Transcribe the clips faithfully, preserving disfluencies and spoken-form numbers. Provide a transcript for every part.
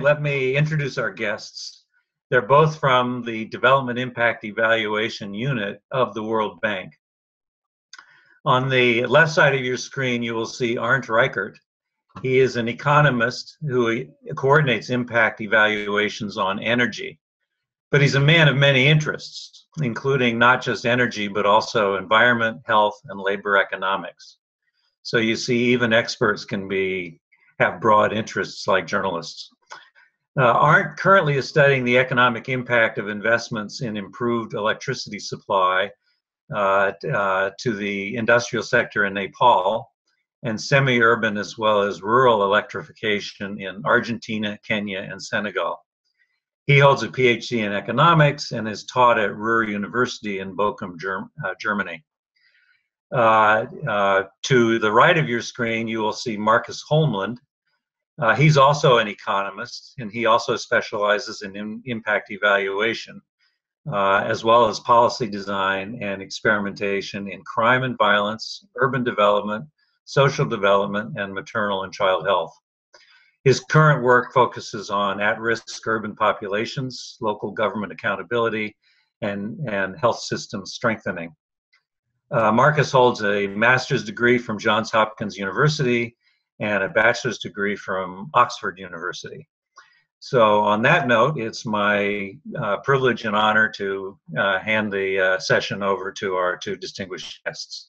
let me introduce our guests. They're both from the Development Impact Evaluation Unit of the World Bank. On the left side of your screen, you will see Arndt Reichert. He is an economist who coordinates impact evaluations on energy. But he's a man of many interests, including not just energy, but also environment, health, and labor economics. So you see, even experts can be have broad interests like journalists. Uh, Arndt currently is studying the economic impact of investments in improved electricity supply uh, uh, to the industrial sector in Nepal, and semi-urban as well as rural electrification in Argentina, Kenya, and Senegal. He holds a P H D in economics and is taught at Ruhr University in Bochum, Germ uh, Germany. Uh, uh, to the right of your screen, you will see Marcus Holmlund. Uh, he's also an economist, and he also specializes in im impact evaluation, uh, as well as policy design and experimentation in crime and violence, urban development, social development, and maternal and child health. His current work focuses on at-risk urban populations, local government accountability, and, and health system strengthening. Uh, Marcus holds a master's degree from Johns Hopkins University and a bachelor's degree from Oxford University. So on that note, it's my uh, privilege and honor to uh, hand the uh, session over to our two distinguished guests.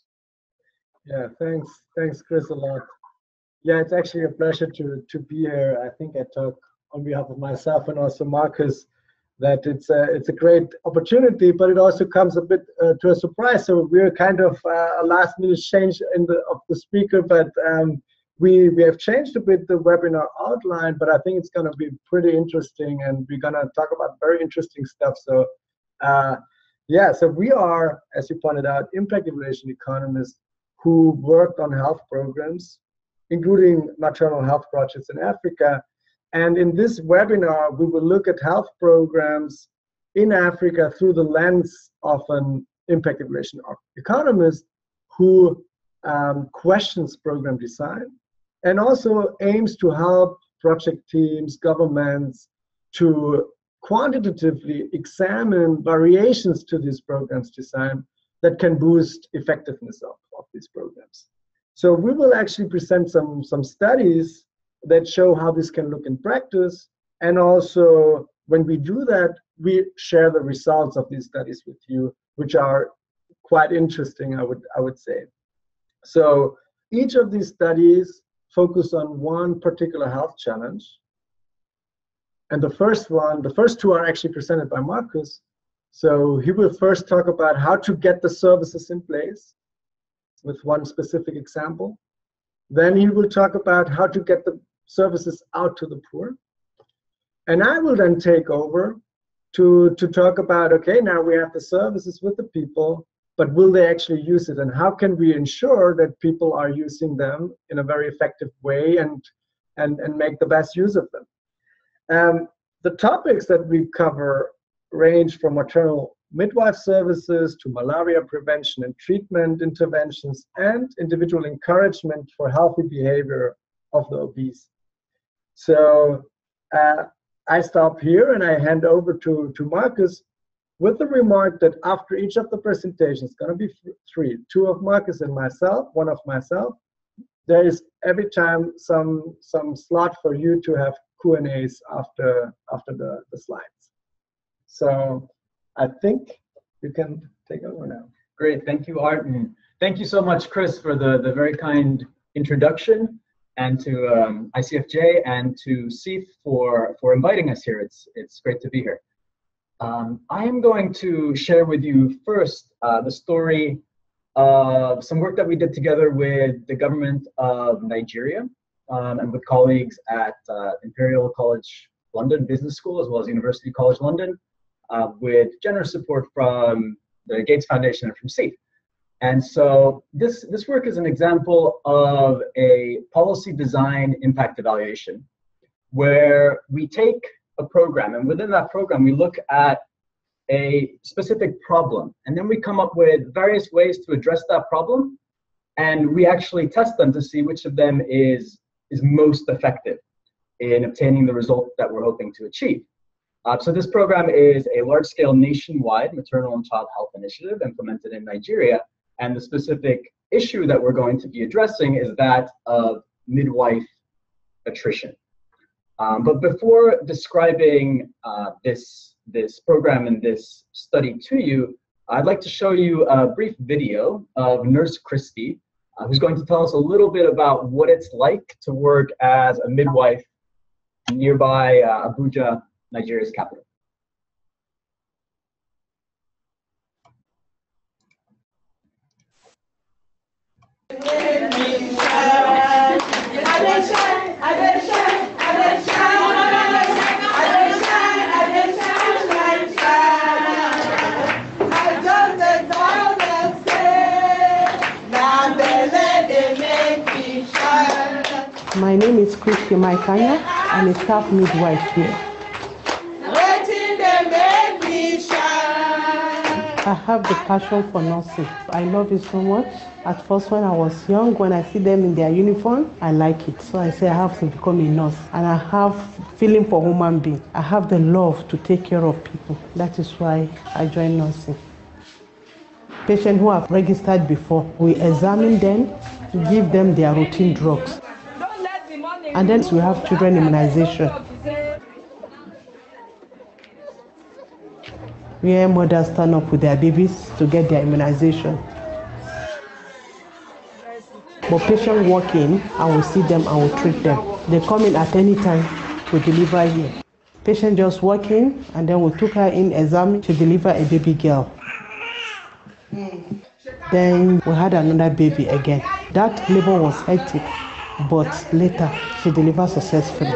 Yeah, thanks. Thanks, Chris, a lot. Yeah, it's actually a pleasure to, to be here. I think I talk on behalf of myself and also Marcus that it's a, it's a great opportunity, but it also comes a bit uh, to a surprise. So we're kind of uh, a last minute change in the, of the speaker, but um, we, we have changed a bit the webinar outline, but I think it's going to be pretty interesting, and we're going to talk about very interesting stuff. So uh, yeah, so we are, as you pointed out, impact evaluation economists who worked on health programs, including maternal health projects in Africa. And in this webinar, we will look at health programs in Africa through the lens of an impact evaluation economist who um, questions program design and also aims to help project teams, governments to quantitatively examine variations to these programs design that can boost effectiveness of, of these programs. So we will actually present some, some studies that show how this can look in practice. And also, when we do that, we share the results of these studies with you, which are quite interesting, I would, I would say. So each of these studies focus on one particular health challenge. And the first one, the first two are actually presented by Marcus. So he will first talk about how to get the services in place with one specific example. Then he will talk about how to get the services out to the poor. And I will then take over to, to talk about, okay, now we have the services with the people, but will they actually use it? And how can we ensure that people are using them in a very effective way and, and, and make the best use of them? Um, the topics that we cover range from maternal midwife services to malaria prevention and treatment interventions and individual encouragement for healthy behavior of the obese. So uh, I stop here and I hand over to, to Marcus with the remark that after each of the presentations, going to be three, two of Marcus and myself, one of myself, there is every time some, some slot for you to have Q and A's after, after the, the slides. So I think you can take over now. Great, thank you, Art, and thank you so much, Chris, for the, the very kind introduction, and to um, I C F J and to C I F for, for inviting us here. It's, it's great to be here. Um, I am going to share with you first uh, the story of some work that we did together with the government of Nigeria um, and with colleagues at uh, Imperial College London Business School, as well as University College London, uh, with generous support from the Gates Foundation and from C I F. And so this, this work is an example of a policy design impact evaluation, where we take a program, and within that program, we look at a specific problem, and then we come up with various ways to address that problem, and we actually test them to see which of them is, is most effective. in obtaining the result that we're hoping to achieve. Uh, so this program is a large-scale nationwide maternal and child health initiative implemented in Nigeria, and the specific issue that we're going to be addressing is that of midwife attrition. Um, but before describing uh, this, this program and this study to you, I'd like to show you a brief video of Nurse Christy, uh, who's going to tell us a little bit about what it's like to work as a midwife nearby uh, Abuja, Nigeria's capital. My name is Christy Maikanya. I'm a staff midwife here. I have the passion for nursing. I love it so much. At first, when I was young, when I see them in their uniform, I like it. So I say I have to become a nurse. And I have feeling for human being. I have the love to take care of people. That is why I joined nursing. Patients who have registered before, we examine them, give them their routine drugs. And then we have children immunization, where mothers turn up with their babies to get their immunization. But patients walk in, I will see them, I will treat them. They come in at any time to deliver here. Patient just walk in, and then we took her in, examine to deliver a baby girl. Then we had another baby again. That labor was hectic, but later she delivered successfully.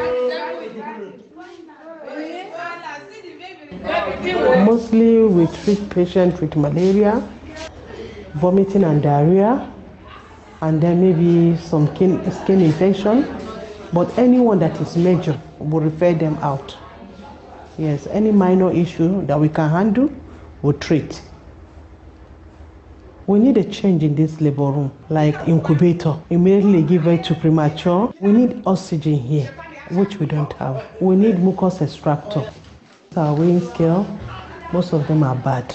Mostly we treat patients with malaria, vomiting and diarrhea, and then maybe some skin, skin infection. But anyone that is major, we'll refer them out. Yes, any minor issue that we can handle, we'll treat. We need a change in this labor room, like incubator. Immediately give birth to premature. We need oxygen here, which we don't have. We need mucus extractor. Our weighing scale, most of them are bad.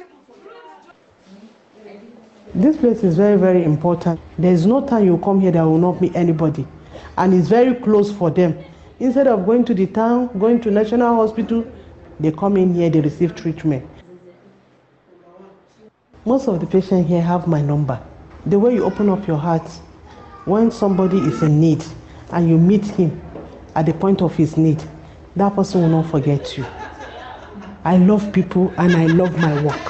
This place is very, very important. There's no time you come here that will not meet anybody. And it's very close for them. Instead of going to the town, going to National Hospital, they come in here, they receive treatment. Most of the patients here have my number. The way you open up your heart, when somebody is in need and you meet him at the point of his need, that person will not forget you. I love people and I love my work.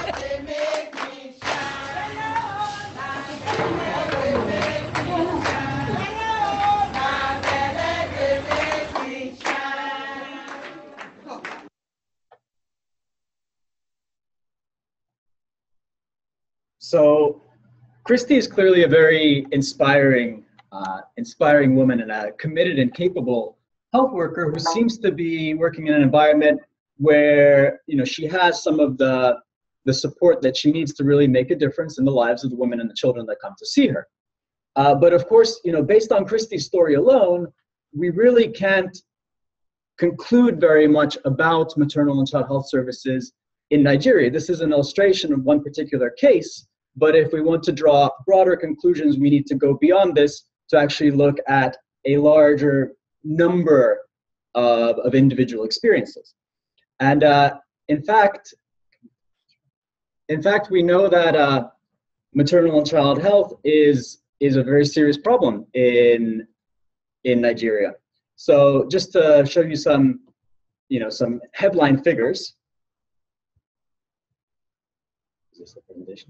So Christy is clearly a very inspiring, uh, inspiring woman and a committed and capable health worker who seems to be working in an environment where, you know, she has some of the, the support that she needs to really make a difference in the lives of the women and the children that come to see her. Uh, but of course, you know, based on Christy's story alone, we really can't conclude very much about maternal and child health services in Nigeria. This is an illustration of one particular case, but if we want to draw broader conclusions, we need to go beyond this to actually look at a larger number of, of individual experiences. And uh, in fact, in fact, we know that uh, maternal and child health is, is a very serious problem in, in Nigeria. So just to show you some, you know, some headline figures. Is this the presentation?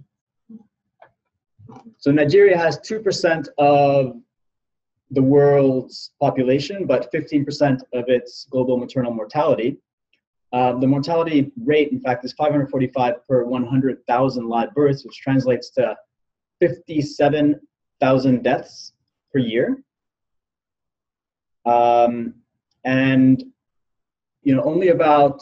So Nigeria has two percent of the world's population, but fifteen percent of its global maternal mortality. Uh, the mortality rate, in fact, is five hundred forty-five per one hundred thousand live births, which translates to fifty-seven thousand deaths per year. Um, and, you know, only about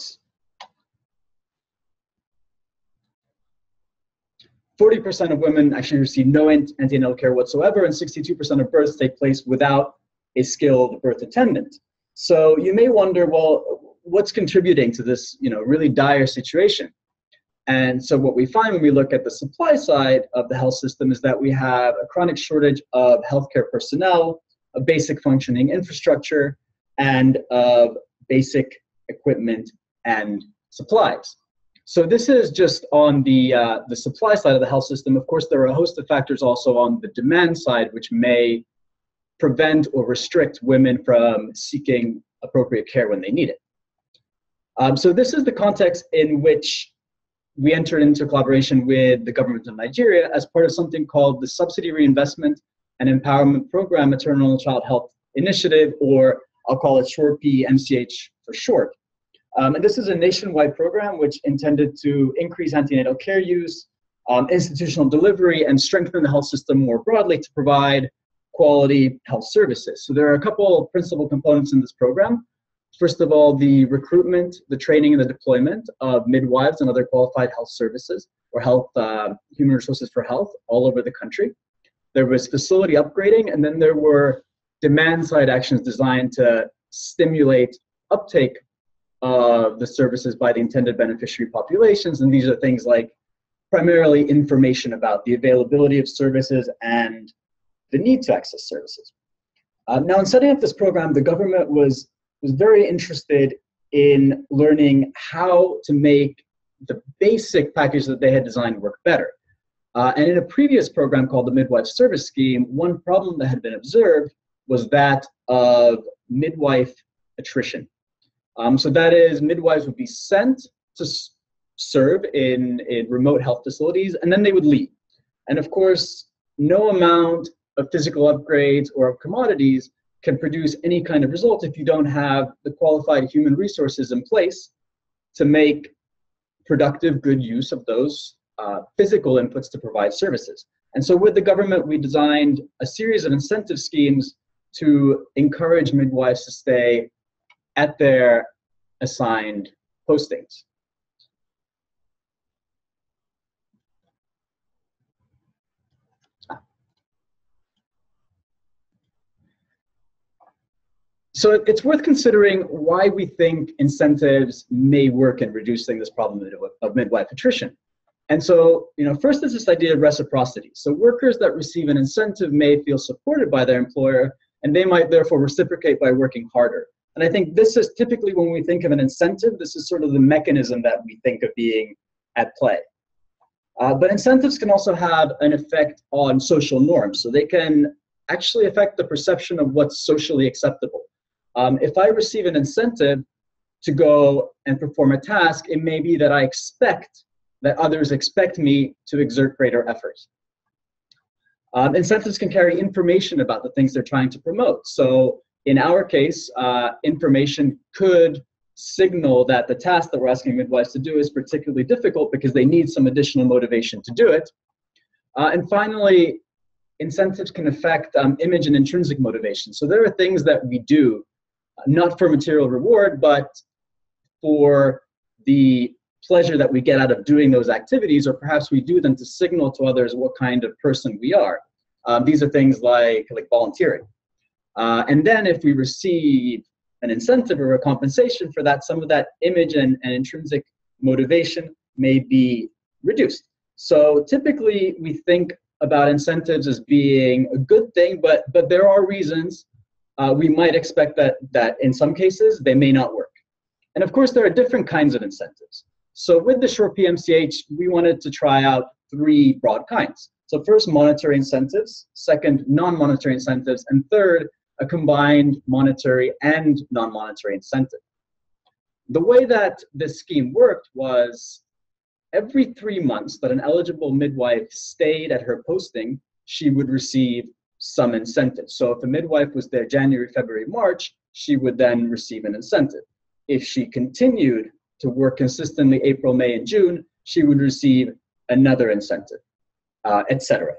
forty percent of women actually receive no antenatal care whatsoever, and sixty-two percent of births take place without a skilled birth attendant. So you may wonder, well, what's contributing to this, you know, really dire situation? And so what we find when we look at the supply side of the health system is that we have a chronic shortage of healthcare personnel, of basic functioning infrastructure, and of basic equipment and supplies. So this is just on the, uh, the supply side of the health system. Of course, there are a host of factors also on the demand side, which may prevent or restrict women from seeking appropriate care when they need it. Um, so this is the context in which we entered into collaboration with the government of Nigeria as part of something called the Subsidy Reinvestment and Empowerment Program Maternal and Child Health Initiative, or I'll call it SHORE-P M C H for short. Um, and this is a nationwide program which intended to increase antenatal care use, um, institutional delivery, and strengthen the health system more broadly to provide quality health services. So there are a couple principal components in this program. First of all, the recruitment, the training, and the deployment of midwives and other qualified health services or health, uh, human resources for health all over the country. There was facility upgrading, and then there were demand-side actions designed to stimulate uptake of the services by the intended beneficiary populations. And these are things like primarily information about the availability of services and the need to access services. Uh, now, in setting up this program, the government was was very interested in learning how to make the basic package that they had designed work better. Uh, and in a previous program called the Midwife Service Scheme, one problem that had been observed was that of midwife attrition. Um, so that is, midwives would be sent to s serve in, in remote health facilities, and then they would leave. And of course, no amount of physical upgrades or of commodities can produce any kind of result if you don't have the qualified human resources in place to make productive, good use of those uh, physical inputs to provide services. And so with the government, we designed a series of incentive schemes to encourage midwives to stay at their assigned postings. So it's worth considering why we think incentives may work in reducing this problem of midwife attrition. And so, you know, first is this idea of reciprocity. So workers that receive an incentive may feel supported by their employer, and they might therefore reciprocate by working harder. And I think this is typically when we think of an incentive, this is sort of the mechanism that we think of being at play. Uh, but incentives can also have an effect on social norms. So they can actually affect the perception of what's socially acceptable. Um, if I receive an incentive to go and perform a task, it may be that I expect that others expect me to exert greater effort. Um, incentives can carry information about the things they're trying to promote. So in our case, uh, information could signal that the task that we're asking midwives to do is particularly difficult because they need some additional motivation to do it. Uh, and finally, incentives can affect um, image and intrinsic motivation. So there are things that we do not for material reward, but for the pleasure that we get out of doing those activities, or perhaps we do them to signal to others what kind of person we are. Um, these are things like, like volunteering. Uh, and then if we receive an incentive or a compensation for that, some of that image and, and intrinsic motivation may be reduced. So typically we think about incentives as being a good thing, but, but there are reasons Uh, we might expect that, that in some cases they may not work. And of course, there are different kinds of incentives. So with the SHORE-P M C H, we wanted to try out three broad kinds. So first, monetary incentives, second, non-monetary incentives, and third, a combined monetary and non-monetary incentive. The way that this scheme worked was every three months that an eligible midwife stayed at her posting, she would receive some incentive. So if a midwife was there January, February, March, she would then receive an incentive. If she continued to work consistently April, May, and June, she would receive another incentive, uh, et cetera.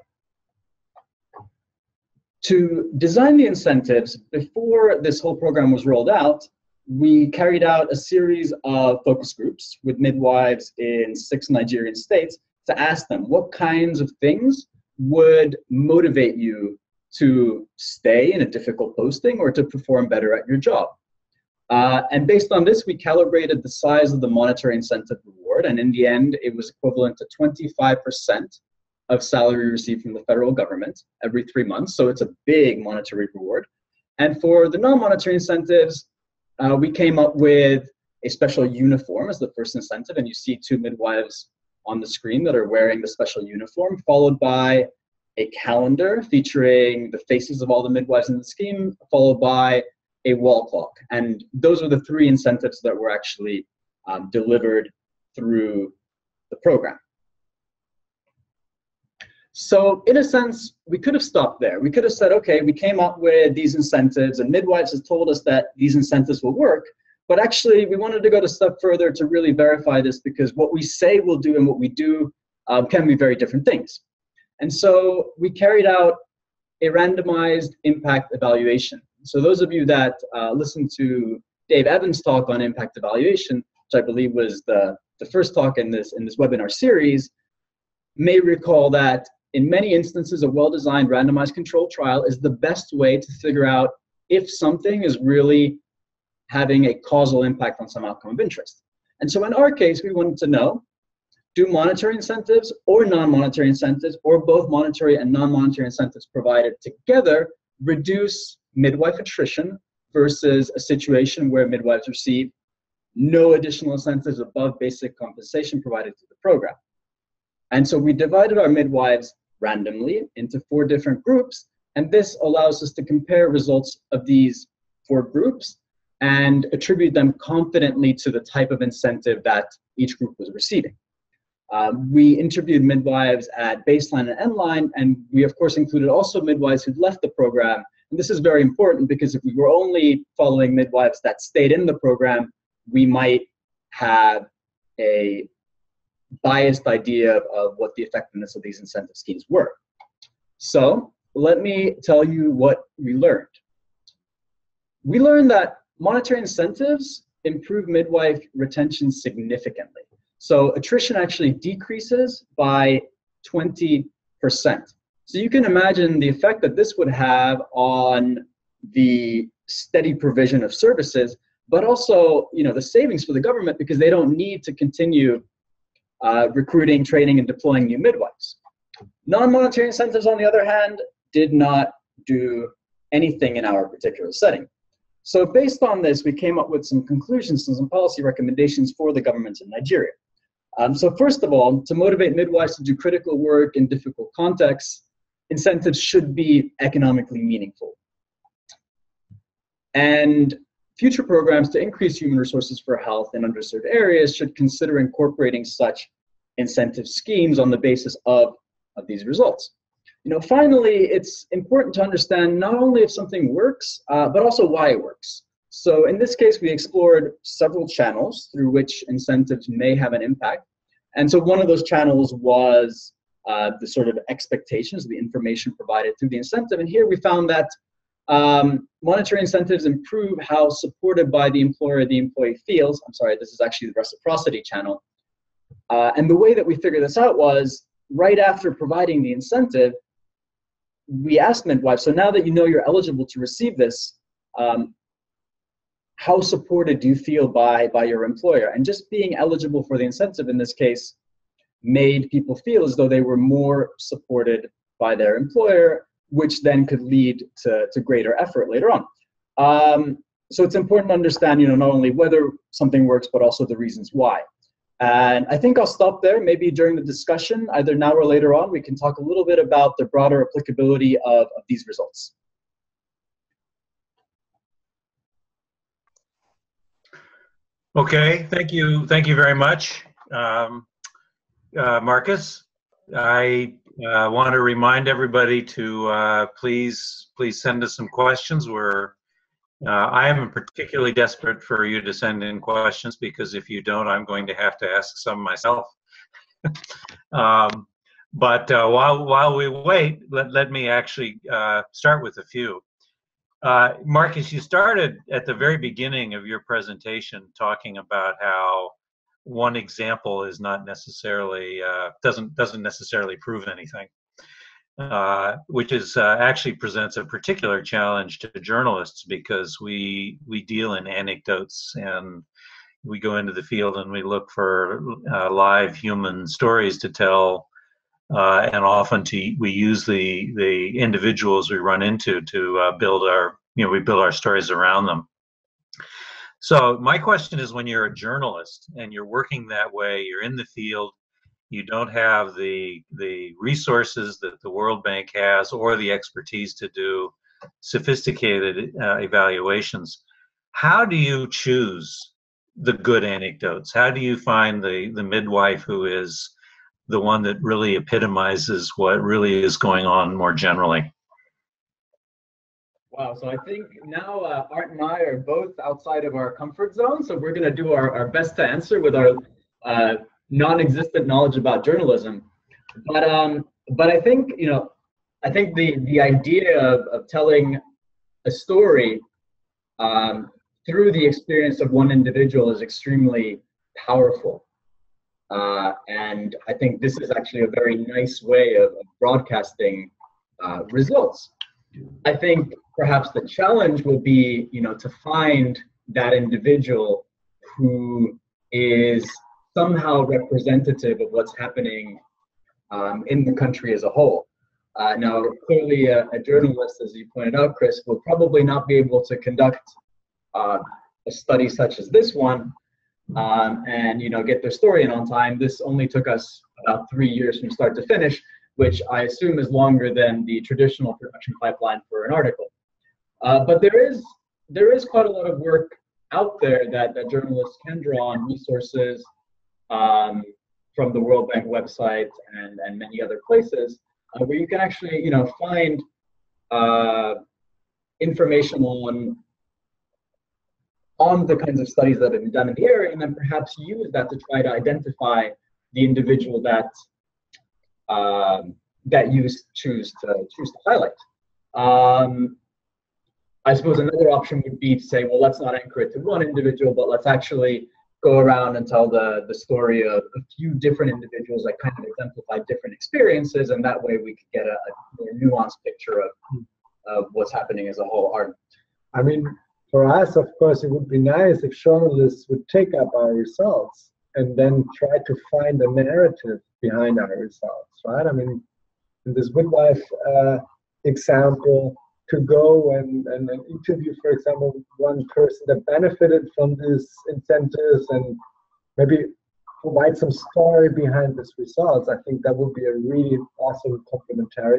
To design the incentives, before this whole program was rolled out, we carried out a series of focus groups with midwives in six Nigerian states to ask them what kinds of things would motivate you to stay in a difficult posting or to perform better at your job. Uh, and based on this, we calibrated the size of the monetary incentive reward. And in the end, it was equivalent to twenty-five percent of salary received from the federal government every three months. So it's a big monetary reward. And for the non-monetary incentives, uh, we came up with a special uniform as the first incentive. And you see two midwives on the screen that are wearing the special uniform, followed by a calendar featuring the faces of all the midwives in the scheme, followed by a wall clock. And those are the three incentives that were actually um, delivered through the program. So in a sense, we could have stopped there. We could have said, okay, we came up with these incentives and midwives have told us that these incentives will work, but actually we wanted to go a step further to really verify this, because what we say we'll do and what we do um, can be very different things. And so we carried out a randomized impact evaluation. So those of you that uh, listened to Dave Evans' talk on impact evaluation, which I believe was the, the first talk in this, in this webinar series, may recall that in many instances, a well-designed randomized controlled trial is the best way to figure out if something is really having a causal impact on some outcome of interest. And so in our case, we wanted to know, do monetary incentives or non-monetary incentives, or both monetary and non-monetary incentives provided together, reduce midwife attrition versus a situation where midwives receive no additional incentives above basic compensation provided through the program. And so we divided our midwives randomly into four different groups, and this allows us to compare results of these four groups and attribute them confidently to the type of incentive that each group was receiving. Um, we interviewed midwives at baseline and endline, and we of course included also midwives who'd left the program. And this is very important, because if we were only following midwives that stayed in the program, we might have a biased idea of, of what the effectiveness of these incentive schemes were. So let me tell you what we learned. We learned that monetary incentives improve midwife retention significantly. So attrition actually decreases by twenty percent. So you can imagine the effect that this would have on the steady provision of services, but also, you know, the savings for the government, because they don't need to continue uh, recruiting, training, and deploying new midwives. Non-monetary incentives, on the other hand, did not do anything in our particular setting. So based on this, we came up with some conclusions and some policy recommendations for the governments in Nigeria. Um, so first of all, to motivate midwives to do critical work in difficult contexts, incentives should be economically meaningful. And future programs to increase human resources for health in underserved areas should consider incorporating such incentive schemes on the basis of, of these results. You know, finally, it's important to understand not only if something works, uh, but also why it works. So in this case, we explored several channels through which incentives may have an impact. And so one of those channels was uh, the sort of expectations, the information provided through the incentive. And here we found that um, monetary incentives improve how supported by the employer the employee feels. I'm sorry, this is actually the reciprocity channel. Uh, and the way that we figured this out was right after providing the incentive, we asked midwives, so now that you know you're eligible to receive this, um, how supported do you feel by, by your employer? And just being eligible for the incentive in this case made people feel as though they were more supported by their employer, which then could lead to, to greater effort later on. Um, so it's important to understand, you know, not only whether something works, but also the reasons why. And I think I'll stop there. Maybe during the discussion, either now or later on, we can talk a little bit about the broader applicability of, of these results. Okay, thank you. Thank you very much, um, uh, Marcus. I uh, want to remind everybody to uh, please, please send us some questions. We're Uh, I am particularly desperate for you to send in questions, because if you don't, I'm going to have to ask some myself. um, but uh, while while we wait, let, let me actually uh, start with a few. Uh, Marcus, you started at the very beginning of your presentation talking about how one example is not necessarily uh, doesn't doesn't necessarily prove anything. uh, which is uh, actually presents a particular challenge to journalists because we we deal in anecdotes and we go into the field and we look for uh, live human stories to tell, uh, and often to we use the the individuals we run into to uh, build our you know we build our stories around them. So my question is, when you're a journalist and you're working that way, you're in the field, you don't have the the resources that the World Bank has or the expertise to do sophisticated uh, evaluations. How do you choose the good anecdotes? How do you find the the midwife who is the one that really epitomizes what really is going on more generally? Wow, so I think now uh, Art and I are both outside of our comfort zone, so we're going to do our, our best to answer with our uh, non-existent knowledge about journalism. But um, but I think, you know, I think the, the idea of, of telling a story um, through the experience of one individual is extremely powerful. Uh, and I think this is actually a very nice way of, of broadcasting uh, results. I think perhaps the challenge will be, you know, to find that individual who is somehow representative of what's happening um, in the country as a whole. Uh, now, clearly, a, a journalist, as you pointed out, Chris, will probably not be able to conduct uh, a study such as this one um, and, you know, get their story in on time. This only took us about three years from start to finish, which I assume is longer than the traditional production pipeline for an article. Uh, but there is there is quite a lot of work out there that, that journalists can draw on resources um, from the World Bank website and, and many other places uh, where you can actually, you know, find uh, information on on the kinds of studies that have been done in the area, and then perhaps use that to try to identify the individual that um, that you choose to choose to highlight. Um, I suppose another option would be to say, well, let's not anchor it to one individual, but let's actually go around and tell the, the story of a few different individuals that kind of exemplify different experiences, and that way we could get a, a more nuanced picture of, of what's happening as a whole. Art. I mean, for us, of course, it would be nice if journalists would take up our results and then try to find a narrative behind our results, right? I mean, in this midwife uh, example, to go and, and, and interview, for example, one person that benefited from these incentives and maybe provide some story behind these results, I think that would be a really awesome complementarity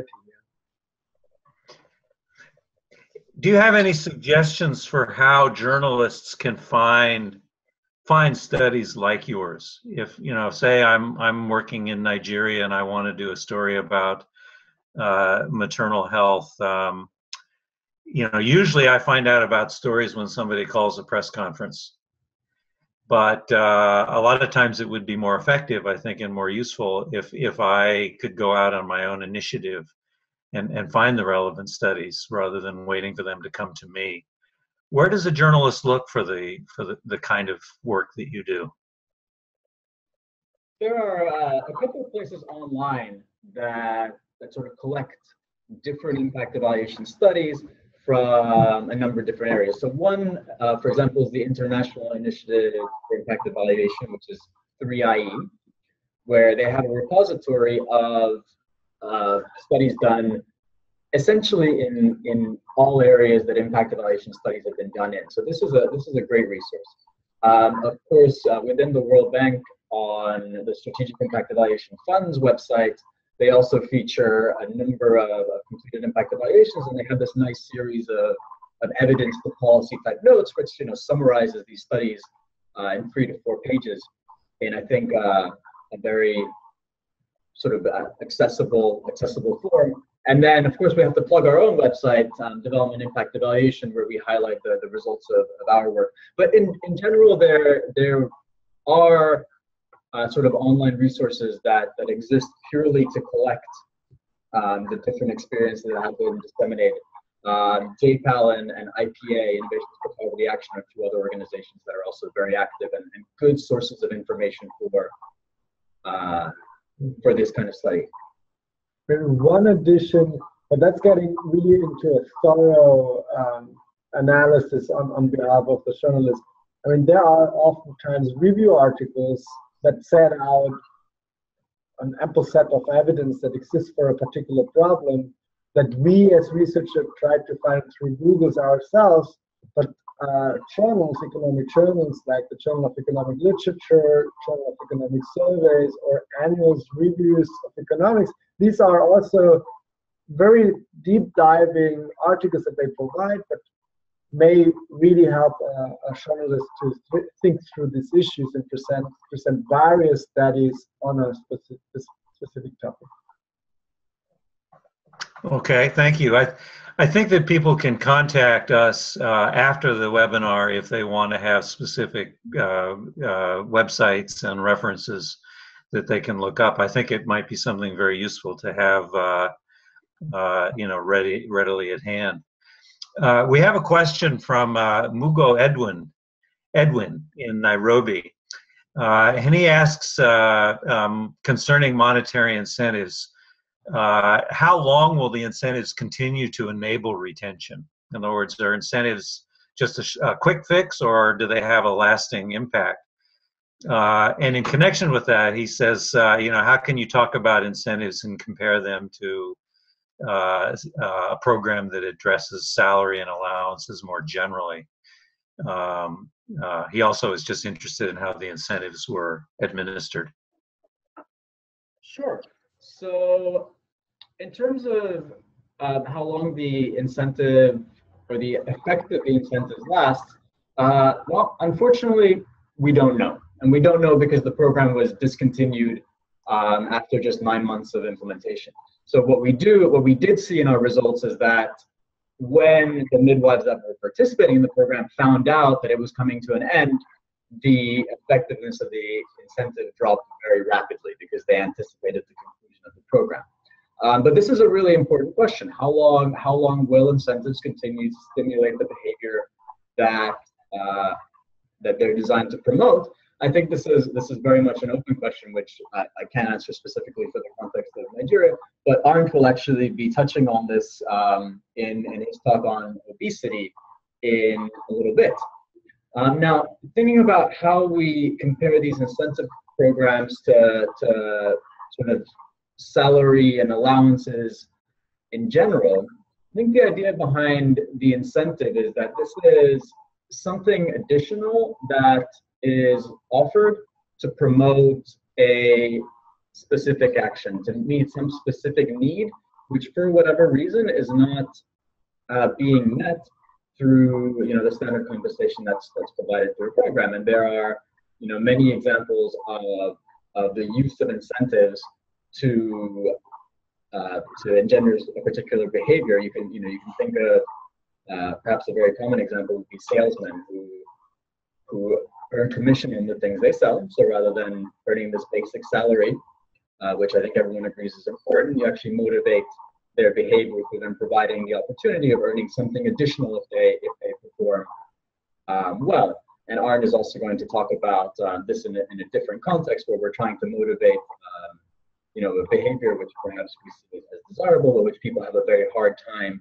here. Do you have any suggestions for how journalists can find find studies like yours? If, you know, say I'm I'm working in Nigeria and I want to do a story about uh, maternal health. Um, you know, usually I find out about stories when somebody calls a press conference. But uh, a lot of times it would be more effective, I think, and more useful if if I could go out on my own initiative and, and find the relevant studies rather than waiting for them to come to me. Where does a journalist look for the for the, the kind of work that you do? There are uh, a couple of places online that, that sort of collect different impact evaluation studies from a number of different areas. So one, uh, for example, is the International Initiative for Impact Evaluation, which is three I E, where they have a repository of uh, studies done essentially in, in all areas that impact evaluation studies have been done in. So this is a, this is a great resource. Um, of course, uh, within the World Bank on the Strategic Impact Evaluation Fund's website, they also feature a number of, of completed impact evaluations, and they have this nice series of, of evidence to policy type notes, which, you know, summarizes these studies uh, in three to four pages in, I think, uh, a very sort of uh, accessible, accessible form. And then, of course, we have to plug our own website, um, Development Impact Evaluation, where we highlight the, the results of, of our work. But in, in general, there, there are uh, sort of online resources that, that exist purely to collect um, the different experiences that have been disseminated. Um, J PAL and, and I P A, Innovations for Poverty Action, are two other organizations that are also very active and, and good sources of information for, uh, for this kind of study. maybe one addition, but that's getting really into a thorough um, analysis on, on behalf of the journalist. I mean, there are oftentimes review articles that set out an ample set of evidence that exists for a particular problem that we as researchers try to find through Googles ourselves, but uh, journals, economic journals like the Journal of Economic Literature, Journal of Economic Surveys, or annual reviews of economics, these are also very deep diving articles that they provide, but may really help uh, a journalist to th think through these issues and present present various studies on a specific, specific topic. Okay, thank you. I, I think that people can contact us uh, after the webinar if they want to have specific uh, uh, websites and references that they can look up. I think it might be something very useful to have, uh, uh, you know, ready, readily at hand. Uh, we have a question from uh, Mugo Edwin, Edwin in Nairobi, uh, and he asks uh, um, concerning monetary incentives. Uh, how long will the incentives continue to enable retention? In other words, are incentives just a, sh a quick fix, or do they have a lasting impact? Uh, and in connection with that, he says, uh, you know, how can you talk about incentives and compare them to uh, uh, a program that addresses salary and allowances more generally? Um, uh, he also is just interested in how the incentives were administered. Sure. So in terms of uh, how long the incentive or the effect of the incentives last, uh, well, unfortunately, we don't know. And we don't know because the program was discontinued um, after just nine months of implementation. So what we do, what we did see in our results is that when the midwives that were participating in the program found out that it was coming to an end, the effectiveness of the incentive dropped very rapidly because they anticipated the conclusion of the program. Um, but this is a really important question. How long, how long will incentives continue to stimulate the behavior that, uh, that they're designed to promote? I think this is, this is very much an open question, which I, I can't answer specifically for the context of Nigeria, but Arndt will actually be touching on this um, in, in his talk on obesity in a little bit. Um, now, thinking about how we compare these incentive programs to, to sort of salary and allowances in general, I think the idea behind the incentive is that this is something additional that is offered to promote a specific action, to meet some specific need, which for whatever reason is not uh, being met through, you know, the standard compensation that's that's provided through a program. And there are, you know, many examples of, of the use of incentives to uh, to engender a particular behavior. You can, you know, you can think of uh, perhaps a very common example would be salesmen who who earn commission on the things they sell. So rather than earning this basic salary, uh, which I think everyone agrees is important, you actually motivate their behavior through them providing the opportunity of earning something additional if they if they perform um, well. And Arndt is also going to talk about uh, this in a, in a different context where we're trying to motivate um, you know, a behavior which perhaps we see as desirable, but which people have a very hard time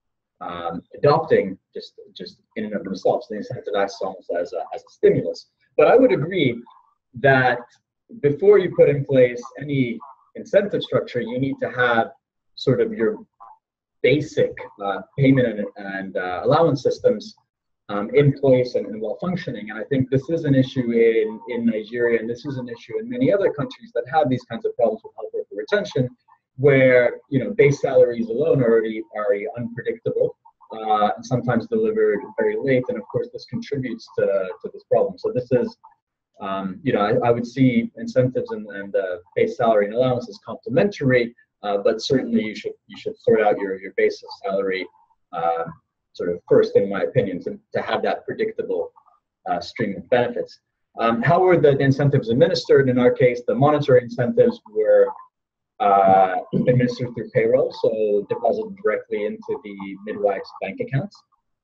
um, adopting just just in and of themselves. They incentivize almost as a, as a stimulus. But I would agree that before you put in place any incentive structure, you need to have sort of your basic uh, payment and, and uh, allowance systems um, in place and, and well functioning. And I think this is an issue in, in Nigeria, and this is an issue in many other countries that have these kinds of problems with health worker retention, where, you know, base salaries alone are already, are already unpredictable uh, and sometimes delivered very late. And of course, this contributes to, to this problem. So this is, um, you know, I, I would see incentives and, and uh, base salary and allowance as complementary. Uh, but certainly you should you should sort out your, your base of salary uh, sort of first, in my opinion, to, to have that predictable uh, stream of benefits. Um, how were the incentives administered? In our case, the monetary incentives were uh, administered through payroll, so deposited directly into the midwife's bank accounts.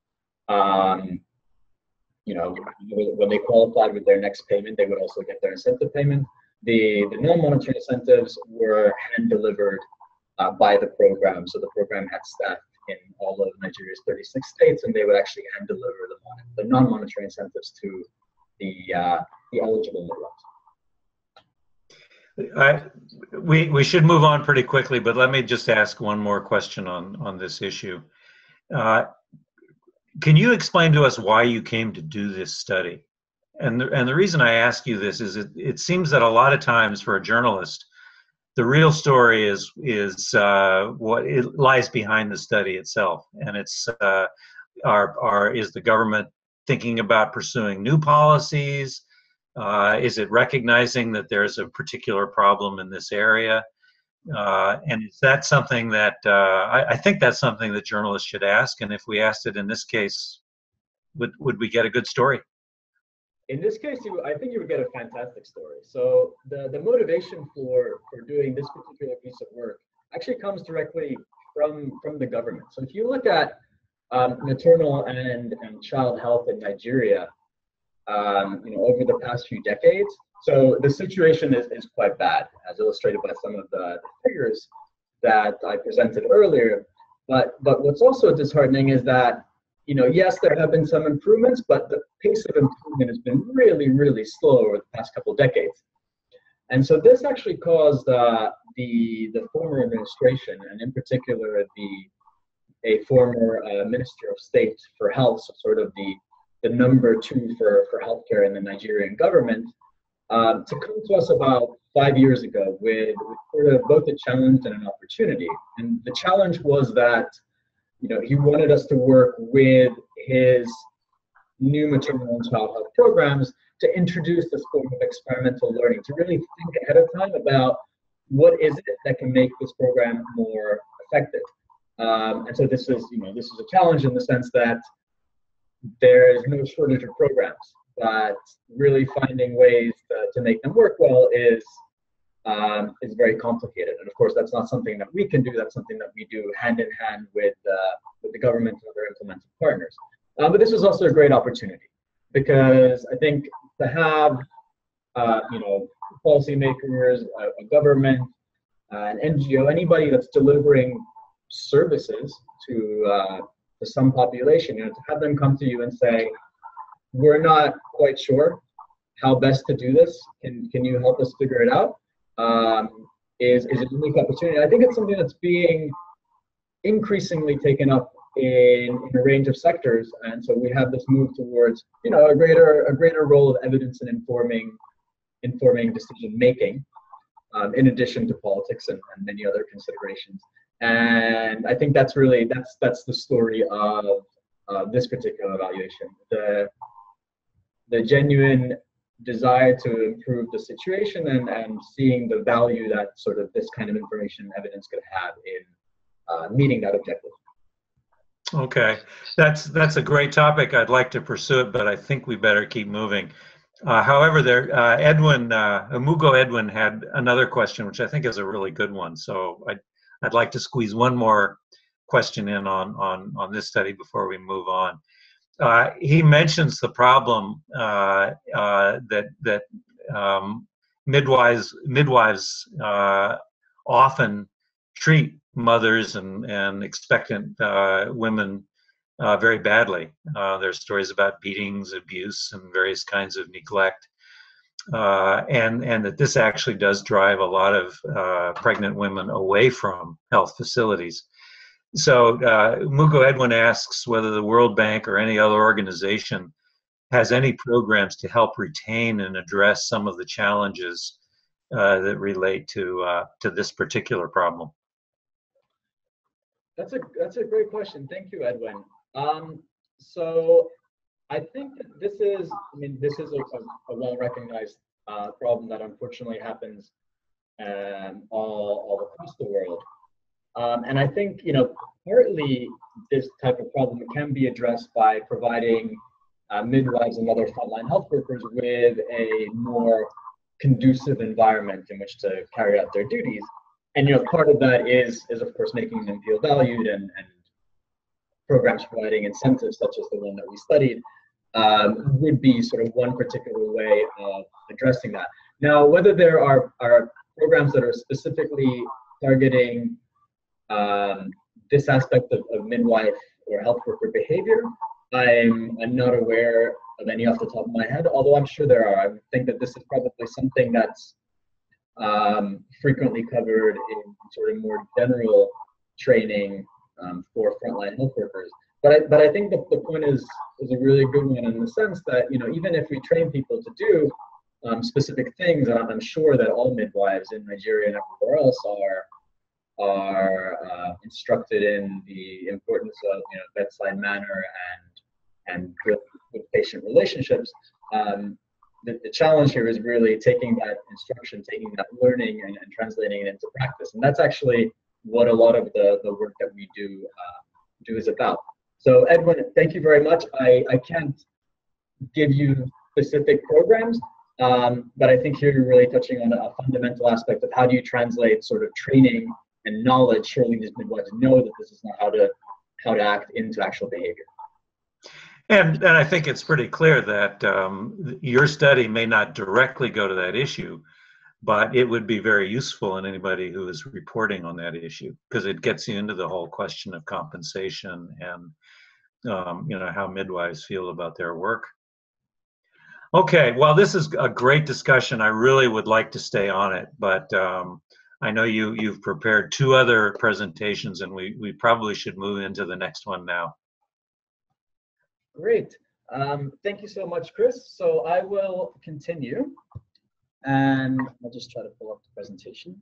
Um, you know, when they qualified with their next payment, they would also get their incentive payment. The, the non-monetary incentives were hand-delivered uh, by the program. So the program had staff in all of Nigeria's thirty-six states, and they would actually hand deliver the, the non-monetary incentives to the, uh, the eligible midwives. I, we, we should move on pretty quickly, but let me just ask one more question on, on this issue. Uh, can you explain to us why you came to do this study? And the, and the reason I ask you this is it, it seems that a lot of times for a journalist, the real story is is uh, what it lies behind the study itself, and it's uh, are are is the government thinking about pursuing new policies? Uh, is it recognizing that there's a particular problem in this area? Uh, and is that something that uh, I, I think that's something that journalists should ask? And if we asked it in this case, would would we get a good story? In this case, you, I think you would get a fantastic story. So the, the motivation for, for doing this particular piece of work actually comes directly from, from the government. So if you look at um, maternal and, and child health in Nigeria, um, you know, over the past few decades, so the situation is, is quite bad, as illustrated by some of the figures that I presented earlier. But, but what's also disheartening is that, you know, yes, there have been some improvements, but the pace of improvement has been really, really slow over the past couple of decades. And so this actually caused uh, the the former administration, and in particular the a former uh, Minister of State for Health, so sort of the the number two for for healthcare in the Nigerian government, um, to come to us about five years ago with, with sort of both a challenge and an opportunity. And the challenge was that, you know, he wanted us to work with his new maternal and child health programs to introduce this form of experimental learning, to really think ahead of time about what is it that can make this program more effective. Um, and so this is, you know, this is a challenge in the sense that there is no shortage of programs, but really finding ways to, to make them work well is Um, is very complicated. And of course, that's not something that we can do. That's something that we do hand in hand with, uh, with the government and other implementing partners. Um, but this was also a great opportunity because I think to have, uh, you know, policymakers, a, a government, uh, an N G O, anybody that's delivering services to, uh, to some population, you know, to have them come to you and say, we're not quite sure how best to do this. Can, can you help us figure it out? Um, is, is a unique opportunity. I think it's something that's being increasingly taken up in, in a range of sectors, and so we have this move towards, you know, a greater a greater role of evidence in informing informing decision making, um, in addition to politics and, and many other considerations. And I think that's really that's that's the story of uh, this particular evaluation. The the genuine desire to improve the situation and, and seeing the value that sort of this kind of information and evidence could have in uh, meeting that objective. Okay, that's that's a great topic. I'd like to pursue it, but I think we better keep moving. Uh, however, there, uh, Edwin, uh, Amugo Edwin had another question, which I think is a really good one. So I'd, I'd like to squeeze one more question in on, on, on this study before we move on. Uh, he mentions the problem uh, uh, that that um, midwives midwives uh, often treat mothers and and expectant uh, women uh, very badly. Uh, there's stories about beatings, abuse, and various kinds of neglect, uh, and and that this actually does drive a lot of uh, pregnant women away from health facilities. So uh, Mugo Edwin asks whether the World Bank or any other organization has any programs to help retain and address some of the challenges uh, that relate to uh, to this particular problem. That's a that's a great question. Thank you, Edwin. Um, so I think that this is, I mean, this is a, a well-recognized uh, problem that unfortunately happens um, all all across the world. Um, and I think, you know, partly this type of problem can be addressed by providing uh, midwives and other frontline health workers with a more conducive environment in which to carry out their duties. And, you know, part of that is, is of course, making them feel valued, and, and programs providing incentives, such as the one that we studied, um, would be sort of one particular way of addressing that. Now, whether there are, are programs that are specifically targeting um, this aspect of, of midwife or health worker behavior, I'm, I'm not aware of any off the top of my head, although I'm sure there are. I think that this is probably something that's um, frequently covered in sort of more general training um, for frontline health workers. But I, but I think the, the point is, is a really good one in the sense that, you know, even if we train people to do um, specific things, and I'm sure that all midwives in Nigeria and everywhere else are, are uh, instructed in the importance of, you know, bedside manner and, and good, good patient relationships. Um, the, the challenge here is really taking that instruction, taking that learning and, and translating it into practice. And that's actually what a lot of the, the work that we do, uh, do is about. So Edwin, thank you very much. I, I can't give you specific programs, um, but I think here you're really touching on a fundamental aspect of how do you translate sort of training and knowledge. Surely these midwives know that this is not how to, how to act into actual behavior. And, and I think it's pretty clear that um, your study may not directly go to that issue, but it would be very useful in anybody who is reporting on that issue, because it gets you into the whole question of compensation and um, you know, how midwives feel about their work. Okay, well, this is a great discussion. I really would like to stay on it, but um, I know you, you've prepared two other presentations, and we, we probably should move into the next one now. Great. Um, thank you so much, Chris. So I will continue, and I'll just try to pull up the presentation.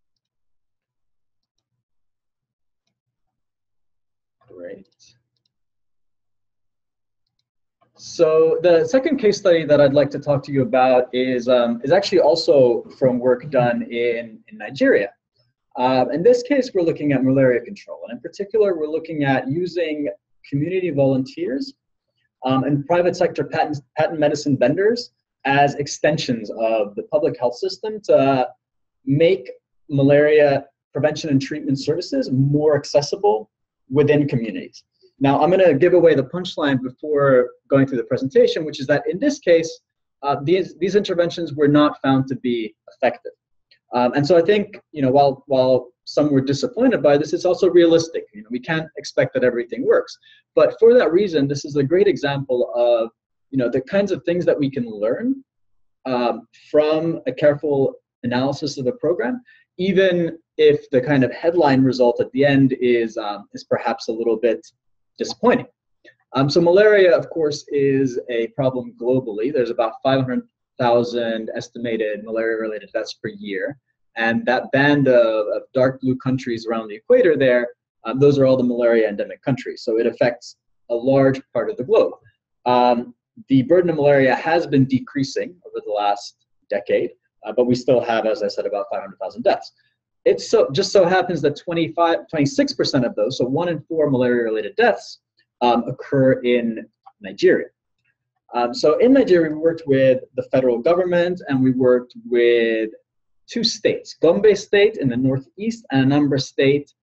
Great. So the second case study that I'd like to talk to you about is, um, is actually also from work done in, in Nigeria. Uh, in this case, we're looking at malaria control. And in particular, we're looking at using community volunteers um, and private sector patent, patent medicine vendors as extensions of the public health system to make malaria prevention and treatment services more accessible within communities. Now, I'm going to give away the punchline before going through the presentation, which is that in this case, uh, these, these interventions were not found to be effective. Um, and so I think, you know, while, while some were disappointed by this, it's also realistic. You know, we can't expect that everything works. But for that reason, this is a great example of, you know, the kinds of things that we can learn um, from a careful analysis of the program, even if the kind of headline result at the end is, um, is perhaps a little bit disappointing. Um, so malaria, of course, is a problem globally. There's about five hundred thousand estimated malaria-related deaths per year. And that band of, of dark blue countries around the equator there, um, those are all the malaria endemic countries. So it affects a large part of the globe. Um, the burden of malaria has been decreasing over the last decade, uh, but we still have, as I said, about five hundred thousand deaths. It so, just so happens that twenty-five, twenty-six percent of those, so one in four malaria-related deaths, um, occur in Nigeria. Um, so in Nigeria, we worked with the federal government, and we worked with two states, Gombe State in the northeast and Anambra State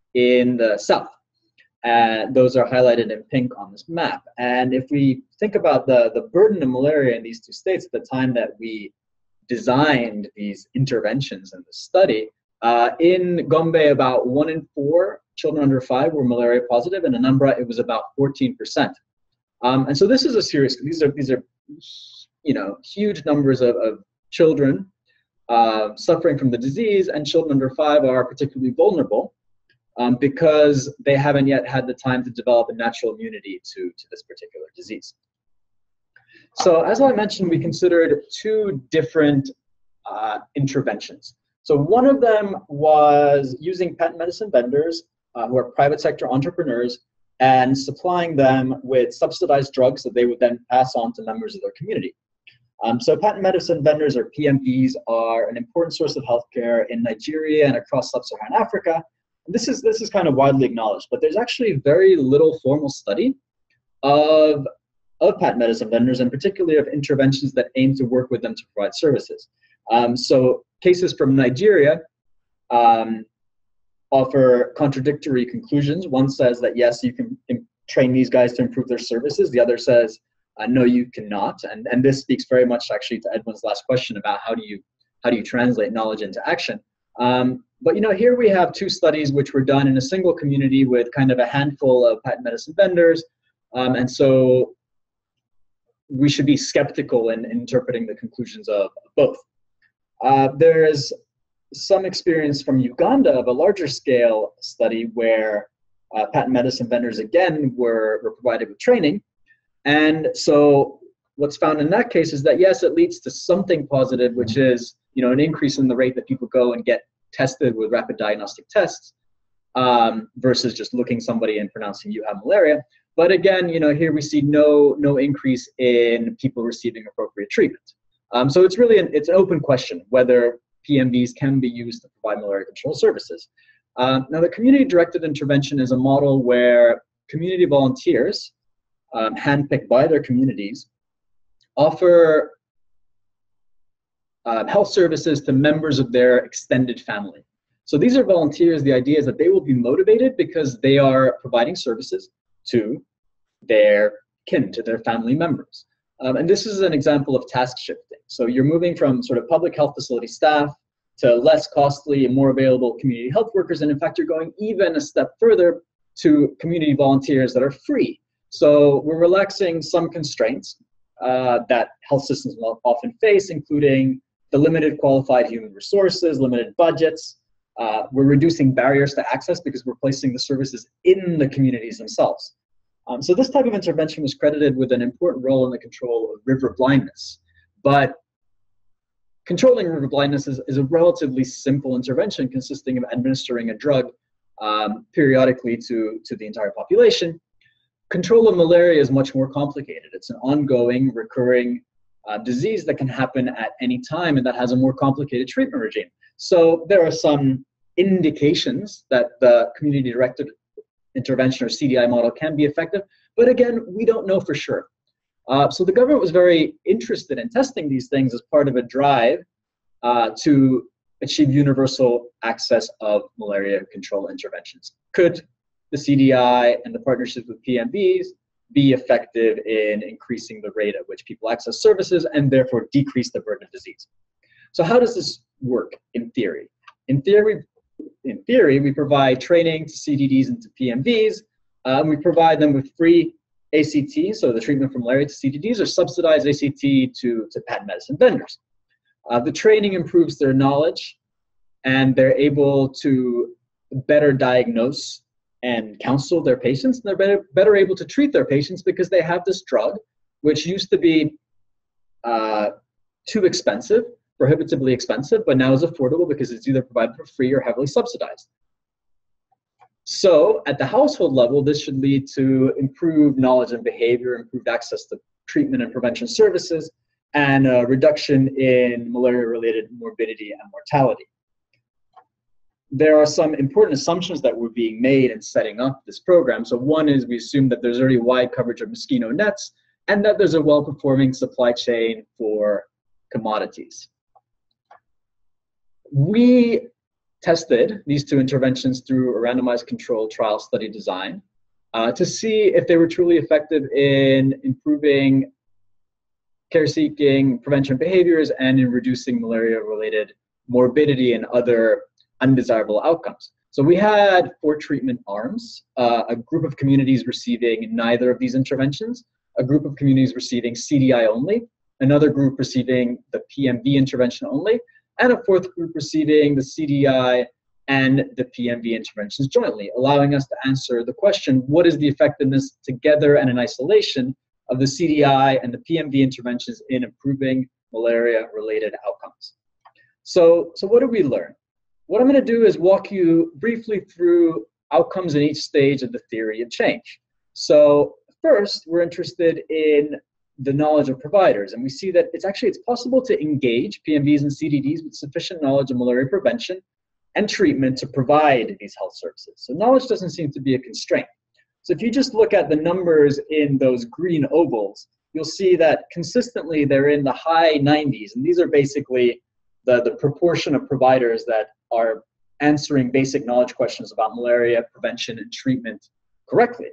in the south. Uh, those are highlighted in pink on this map. And if we think about the, the burden of malaria in these two states at the time that we designed these interventions in the study, Uh, in Gombe, about one in four children under five were malaria positive. In Anambra, it was about fourteen percent. Um, and so this is a serious, these are, these are you know, huge numbers of, of children uh, suffering from the disease, and children under five are particularly vulnerable um, because they haven't yet had the time to develop a natural immunity to, to this particular disease. So as I mentioned, we considered two different uh, interventions. So one of them was using patent medicine vendors uh, who are private sector entrepreneurs and supplying them with subsidized drugs that they would then pass on to members of their community. Um, so patent medicine vendors, or P M Vs, are an important source of healthcare in Nigeria and across sub-Saharan Africa. And this is, this is kind of widely acknowledged, but there's actually very little formal study of, of patent medicine vendors, and particularly of interventions that aim to work with them to provide services. Um, so cases from Nigeria um, offer contradictory conclusions. One says that yes, you can train these guys to improve their services. The other says, uh, no, you cannot. And, and this speaks very much actually to Edwin's last question about how do you, how do you translate knowledge into action. Um, But you know, here we have two studies which were done in a single community with kind of a handful of patent medicine vendors, um, and so we should be skeptical in, in interpreting the conclusions of both. Uh, there's some experience from Uganda of a larger scale study where uh, patent medicine vendors again were, were provided with training, and so what's found in that case is that yes, it leads to something positive, which is you know an increase in the rate that people go and get tested with rapid diagnostic tests um, versus just looking somebody and pronouncing you have malaria. But again, you know, here we see no no increase in people receiving appropriate treatment. Um, so it's really an, it's an open question whether P M Vs can be used to provide malaria control services. Um, now, the community-directed intervention is a model where community volunteers, um, handpicked by their communities, offer Uh, health services to members of their extended family. So these are volunteers. The idea is that they will be motivated because they are providing services to their kin, to their family members. Um, and this is an example of task shifting. So you're moving from sort of public health facility staff to less costly and more available community health workers. And in fact, you're going even a step further to community volunteers that are free. So we're relaxing some constraints uh, that health systems will often face, including the limited qualified human resources, limited budgets. Uh, we're reducing barriers to access because we're placing the services in the communities themselves. Um, so this type of intervention was credited with an important role in the control of river blindness. But controlling river blindness is, is a relatively simple intervention consisting of administering a drug um, periodically to, to the entire population. Control of malaria is much more complicated. It's an ongoing, recurring Uh, disease that can happen at any time and that has a more complicated treatment regime. So there are some indications that the community-directed intervention or C D I model can be effective, but again, we don't know for sure. Uh, so the government was very interested in testing these things as part of a drive uh, to achieve universal access of malaria control interventions. Could the C D I and the partnerships with P M Vs be effective in increasing the rate at which people access services and therefore decrease the burden of disease? So how does this work in theory? In theory, in theory, we provide training to C D Ds and to P M Vs, uh, and we provide them with free A C T, so the treatment for malaria to C D Ds, or subsidized A C T to, to patent medicine vendors. Uh, the training improves their knowledge, and they're able to better diagnose and counsel their patients, and they're better, better able to treat their patients because they have this drug, which used to be uh, too expensive, prohibitively expensive, but now is affordable because it's either provided for free or heavily subsidized. So at the household level, this should lead to improved knowledge and behavior, improved access to treatment and prevention services, and a reduction in malaria-related morbidity and mortality. There are some important assumptions that were being made in setting up this program. So one is we assume that there's already wide coverage of mosquito nets and that there's a well-performing supply chain for commodities. We tested these two interventions through a randomized controlled trial study design uh, to see if they were truly effective in improving care-seeking prevention behaviors and in reducing malaria-related morbidity and other undesirable outcomes. So we had four treatment arms, uh, a group of communities receiving neither of these interventions, a group of communities receiving C D I only, another group receiving the P M V intervention only, and a fourth group receiving the C D I and the P M V interventions jointly, allowing us to answer the question, what is the effectiveness together and in isolation of the C D I and the P M V interventions in improving malaria-related outcomes? So, so what did we learn? What I'm going to do is walk you briefly through outcomes in each stage of the theory of change. So first, we're interested in the knowledge of providers, and we see that it's actually it's possible to engage P M Vs and C D Ds with sufficient knowledge of malaria prevention and treatment to provide these health services. So knowledge doesn't seem to be a constraint. So if you just look at the numbers in those green ovals, you'll see that consistently they're in the high nineties, and these are basically the, the proportion of providers that are answering basic knowledge questions about malaria prevention and treatment correctly.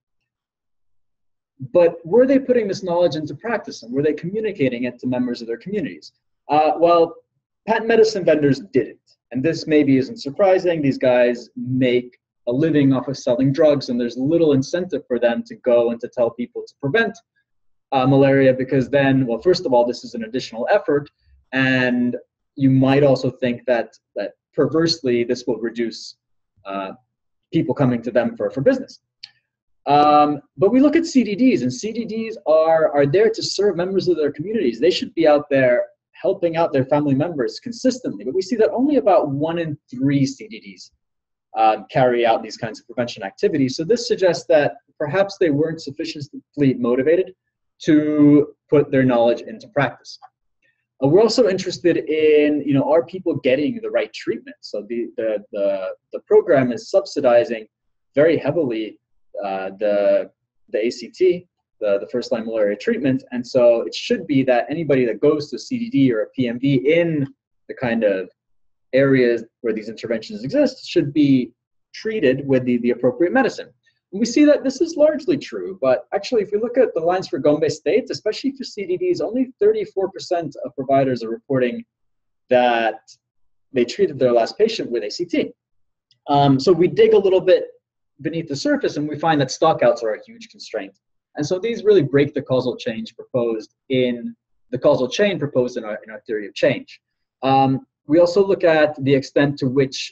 But were they putting this knowledge into practice, and were they communicating it to members of their communities? Uh, well, patent medicine vendors didn't. And this maybe isn't surprising. These guys make a living off of selling drugs, and there's little incentive for them to go and to tell people to prevent uh, malaria, because then, well, first of all, this is an additional effort, and you might also think that that perversely this will reduce uh, people coming to them for, for business. Um, but we look at C D Ds, and C D Ds are, are there to serve members of their communities. They should be out there helping out their family members consistently. But we see that only about one in three C D Ds um, carry out these kinds of prevention activities. So this suggests that perhaps they weren't sufficiently motivated to put their knowledge into practice. Uh, we're also interested in, you know, are people getting the right treatment? So the, the, the, the program is subsidizing very heavily uh, the, the A C T, the, the first line malaria treatment. And so it should be that anybody that goes to a C D D or a P M D in the kind of areas where these interventions exist should be treated with the, the appropriate medicine. And we see that this is largely true, but actually if we look at the lines for Gombe State, especially for C D Ds, only thirty-four percent of providers are reporting that they treated their last patient with A C T. Um, so we dig a little bit beneath the surface and we find that stockouts are a huge constraint. And so these really break the causal change proposed in the causal chain proposed in our, in our theory of change. Um, we also look at the extent to which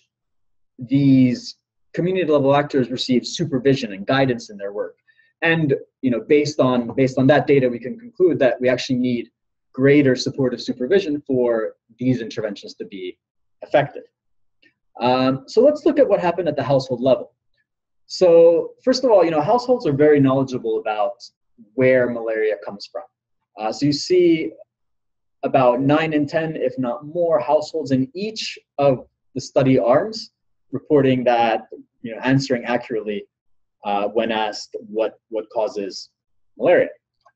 these community level actors receive supervision and guidance in their work. And you know, based on, based on that data, we can conclude that we actually need greater supportive supervision for these interventions to be effective. Um, so let's look at what happened at the household level. So first of all, you know, households are very knowledgeable about where malaria comes from. Uh, so you see about nine in ten, if not more, households in each of the study arms reporting that, you know, answering accurately uh, when asked what, what causes malaria.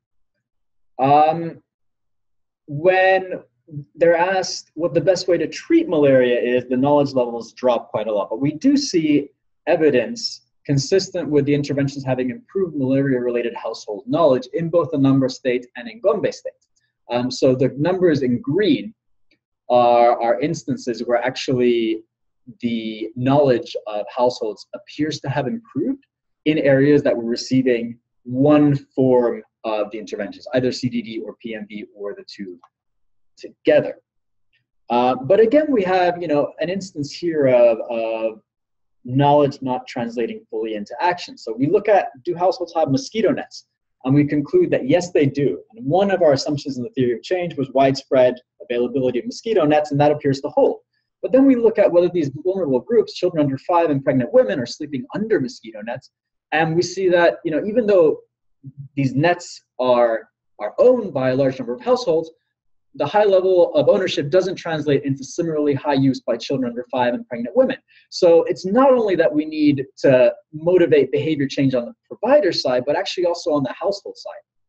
Um, when they're asked what the best way to treat malaria is, the knowledge levels drop quite a lot. But we do see evidence consistent with the interventions having improved malaria-related household knowledge in both the Anambra State and in Gombe State. Um, so the numbers in green are, are instances where actually the knowledge of households appears to have improved in areas that were receiving one form of the interventions, either C D D or P M D or the two together. Uh, but again, we have, you know, an instance here of, of knowledge not translating fully into action. So we look at, do households have mosquito nets? And we conclude that yes, they do. And one of our assumptions in the theory of change was widespread availability of mosquito nets, and that appears to hold. But then we look at whether these vulnerable groups, children under five and pregnant women, are sleeping under mosquito nets. And we see that, you know, even though these nets are, are owned by a large number of households, the high level of ownership doesn't translate into similarly high use by children under five and pregnant women. So it's not only that we need to motivate behavior change on the provider side, but actually also on the household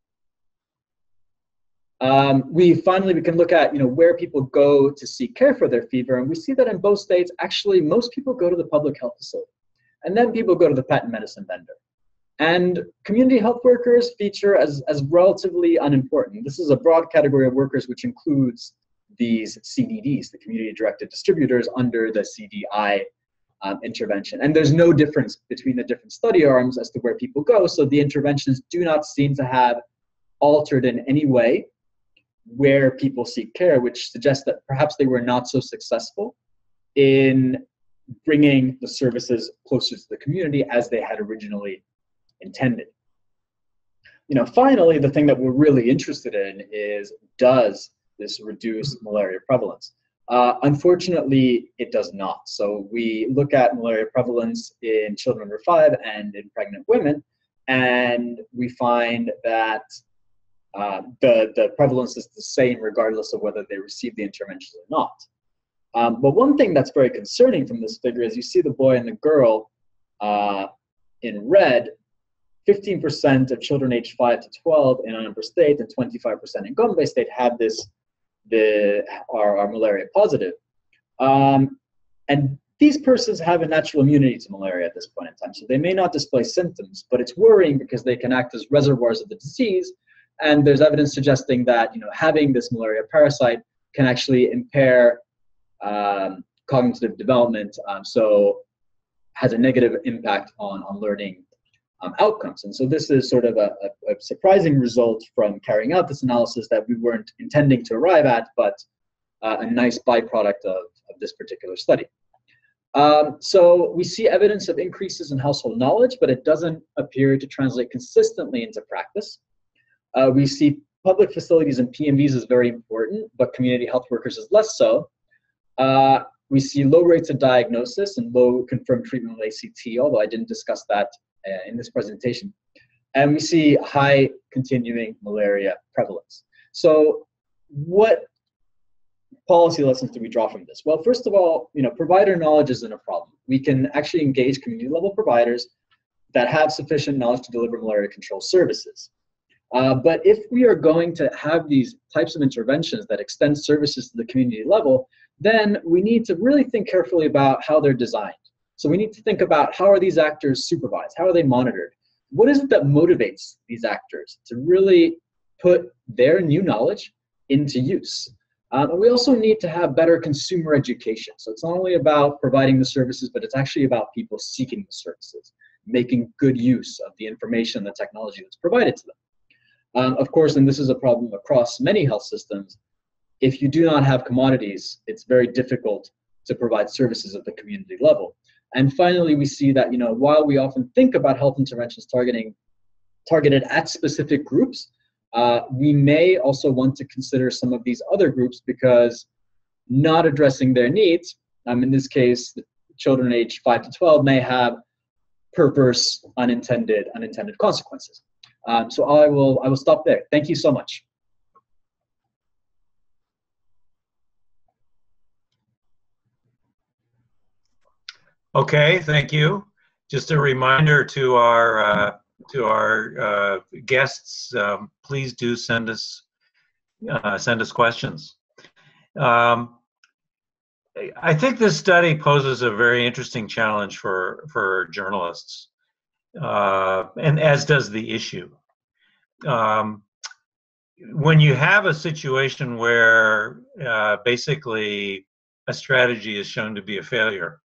side. Um, we finally, we can look at, you know, where people go to seek care for their fever. And we see that in both states, actually, most people go to the public health facility. And then people go to the patent medicine vendor. And community health workers feature as, as relatively unimportant. This is a broad category of workers which includes these C D Ds, the community directed distributors under the C D I um, intervention. And there's no difference between the different study arms as to where people go, so the interventions do not seem to have altered in any way where people seek care, which suggests that perhaps they were not so successful in bringing the services closer to the community as they had originally intended. You know, finally, the thing that we're really interested in is, does this reduce malaria prevalence? Uh, unfortunately, it does not. So we look at malaria prevalence in children under five and in pregnant women, and we find that uh, the, the prevalence is the same regardless of whether they receive the interventions or not. Um, but one thing that's very concerning from this figure is you see the boy and the girl uh, in red. fifteen percent of children aged five to twelve in Anambra State and twenty-five percent in Gombe State have this, the, are, are malaria positive. Um, and these persons have a natural immunity to malaria at this point in time. So they may not display symptoms, but it's worrying because they can act as reservoirs of the disease. And there's evidence suggesting that, you know, having this malaria parasite can actually impair um, cognitive development, um, so has a negative impact on, on learning um, outcomes. And so this is sort of a, a, a surprising result from carrying out this analysis that we weren't intending to arrive at, but uh, a nice byproduct of, of this particular study. Um, so we see evidence of increases in household knowledge, but it doesn't appear to translate consistently into practice. Uh, we see public facilities and P M Vs is very important, but community health workers is less so. Uh, we see low rates of diagnosis and low confirmed treatment with A C T, although I didn't discuss that uh, in this presentation. And we see high continuing malaria prevalence. So what policy lessons do we draw from this? Well, first of all, you know, provider knowledge isn't a problem. We can actually engage community level providers that have sufficient knowledge to deliver malaria control services. Uh, but if we are going to have these types of interventions that extend services to the community level, then we need to really think carefully about how they're designed. So we need to think about, how are these actors supervised? How are they monitored? What is it that motivates these actors to really put their new knowledge into use? Um, and we also need to have better consumer education. So it's not only about providing the services, but it's actually about people seeking the services, making good use of the information, the technology that's provided to them. Um, of course, and this is a problem across many health systems, if you do not have commodities, it's very difficult to provide services at the community level. And finally, we see that, you know, while we often think about health interventions targeting targeted at specific groups, uh, we may also want to consider some of these other groups, because not addressing their needs, um, in this case, children aged five to twelve, may have perverse unintended unintended consequences. Um, so I will I will stop there. Thank you so much. Okay, thank you. Just a reminder to our uh, to our uh, guests, um, please do send us uh, send us questions. Um, I think this study poses a very interesting challenge for for journalists, uh, and as does the issue. Um, when you have a situation where uh, basically a strategy is shown to be a failure,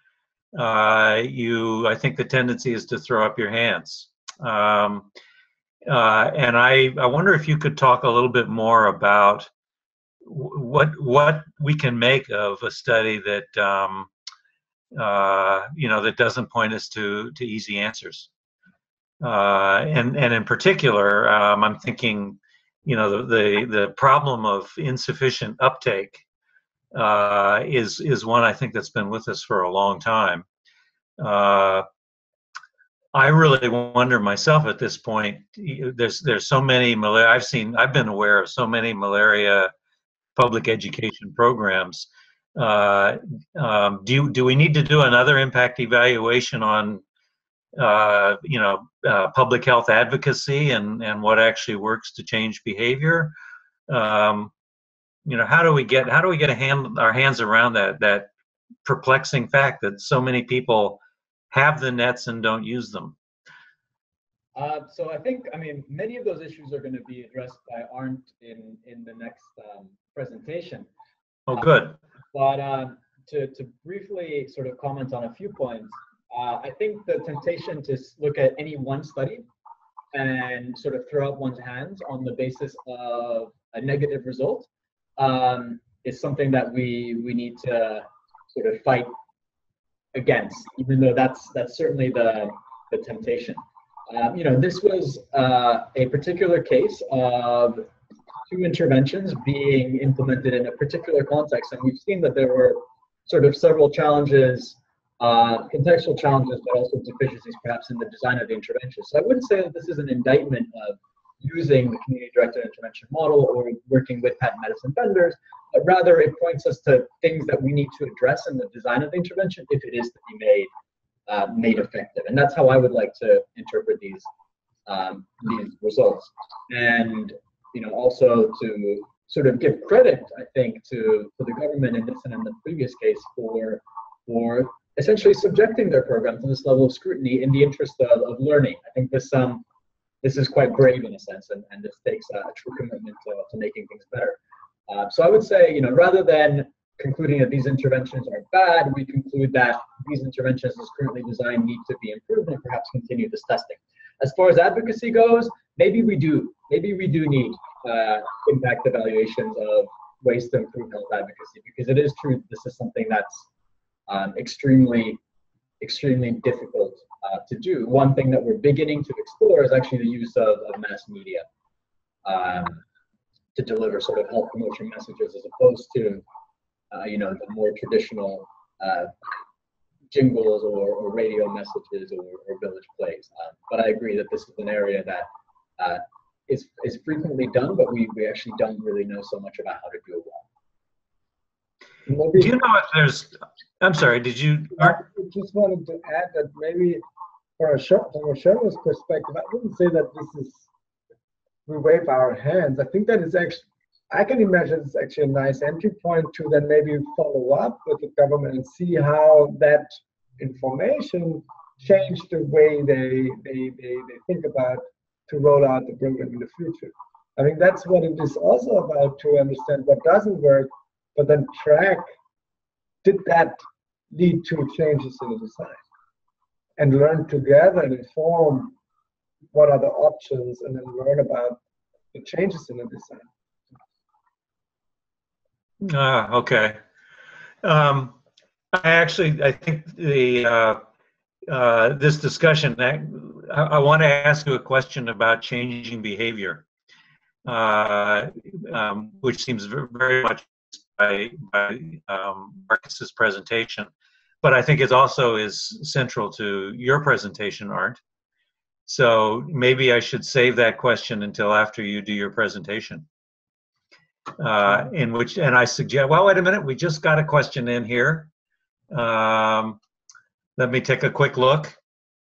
uh, you, I think the tendency is to throw up your hands. Um, uh, and I, I wonder if you could talk a little bit more about what what we can make of a study that um, uh, you know, that doesn't point us to to easy answers. Uh, and and in particular, um, I'm thinking, you know, the the, the problem of insufficient uptake uh, is is one I think that's been with us for a long time. Uh, I really wonder myself at this point. There's there's so many malaria. I've seen. I've been aware of so many malaria public education programs. Uh, um, do do we need to do another impact evaluation on uh, you know uh, public health advocacy and and what actually works to change behavior? Um, you know, how do we get how do we get a hand our hands around that that perplexing fact that so many people have the nets and don't use them? Uh, so I think, I mean, many of those issues are going to be addressed by Arndt in, in the next um, presentation. Oh, good. Uh, but um, to, to briefly sort of comment on a few points, uh, I think the temptation to look at any one study and sort of throw up one's hands on the basis of a negative result um, is something that we, we need to sort of fight against, even though that's, that's certainly the, the temptation. Um, you know, this was uh, a particular case of two interventions being implemented in a particular context, and we've seen that there were sort of several challenges, uh, contextual challenges, but also deficiencies perhaps in the design of the intervention. So I wouldn't say that this is an indictment of using the community-directed intervention model or working with patent medicine vendors, but rather it points us to things that we need to address in the design of the intervention if it is to be made Uh, made effective. And that's how I would like to interpret these um, these results. And you know, also to sort of give credit, I think, to, to the government in this and in the previous case for for essentially subjecting their program to this level of scrutiny in the interest of, of learning. I think this um this is quite brave in a sense, and, and this takes a, a true commitment to, to making things better. Uh, so I would say, you know, rather than concluding that these interventions are bad, we conclude that these interventions as currently designed need to be improved and perhaps continue this testing. As far as advocacy goes, maybe we do. Maybe we do need uh, impact evaluations of ways to improve health advocacy, because it is true that this is something that's um, extremely, extremely difficult uh, to do. One thing that we're beginning to explore is actually the use of, of mass media um, to deliver sort of health promotion messages, as opposed to, uh, you know, the more traditional uh, jingles or, or radio messages or, or village plays. Um, but I agree that this is an area that uh, is, is frequently done, but we, we actually don't really know so much about how to do it well. Do you know if there's, I'm sorry, did you? I just wanted to add that maybe for a show, from a showman's perspective, I wouldn't say that this is, we wave our hands. I think that is actually, I can imagine it's actually a nice entry point to then maybe follow up with the government and see how that information changed the way they, they, they, they think about to roll out the program in the future. I think that's what it is also about, to understand what doesn't work, but then track, did that lead to changes in the design? And learn together and inform what are the options, and then learn about the changes in the design. Ah, okay. Um, I actually, I think the uh, uh, this discussion, I, I want to ask you a question about changing behavior, uh, um, which seems very much by, by um, Marcus's presentation, but I think it also is central to your presentation, Arndt. So maybe I should save that question until after you do your presentation. Uh, in which, and I suggest, well, wait a minute, we just got a question in here. Um, let me take a quick look.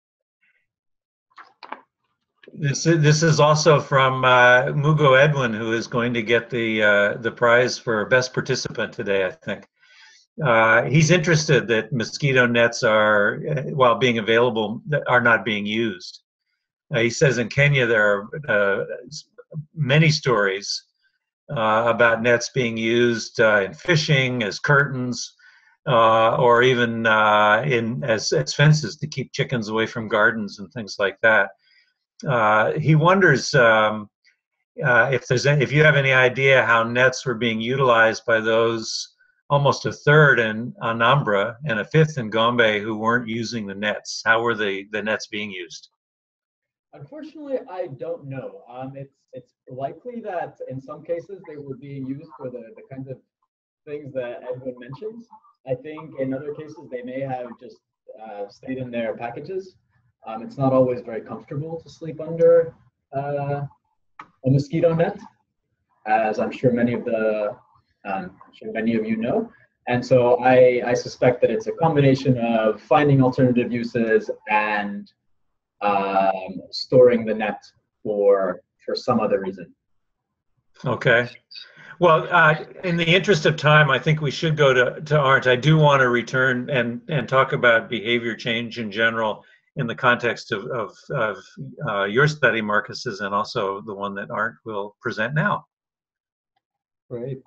This is, this is also from uh, Mugo Edwin, who is going to get the, uh, the prize for best participant today, I think. Uh, he's interested that mosquito nets are, while being available, are not being used. Uh, he says in Kenya there are uh, many stories uh, about nets being used uh, in fishing, as curtains, uh, or even uh, in as, as fences to keep chickens away from gardens and things like that. Uh, he wonders um, uh, if there's any, if you have any idea how nets were being utilized by those, almost a third in Anambra and a fifth in Gombe, who weren't using the nets. How were the, the nets being used? Unfortunately, I don't know. Um, it's it's likely that in some cases they were being used for the, the kinds of things that Edwin mentions. I think in other cases they may have just uh, stayed in their packages. Um, it's not always very comfortable to sleep under uh, a mosquito net, as I'm sure many of the um, I'm sure many of you know. And so I, I suspect that it's a combination of finding alternative uses and um, storing the net for for some other reason. Okay. Well, uh, in the interest of time, I think we should go to, to Arndt. I do want to return and, and talk about behavior change in general in the context of, of, of uh, your study, Marcus's, and also the one that Arndt will present now. Great.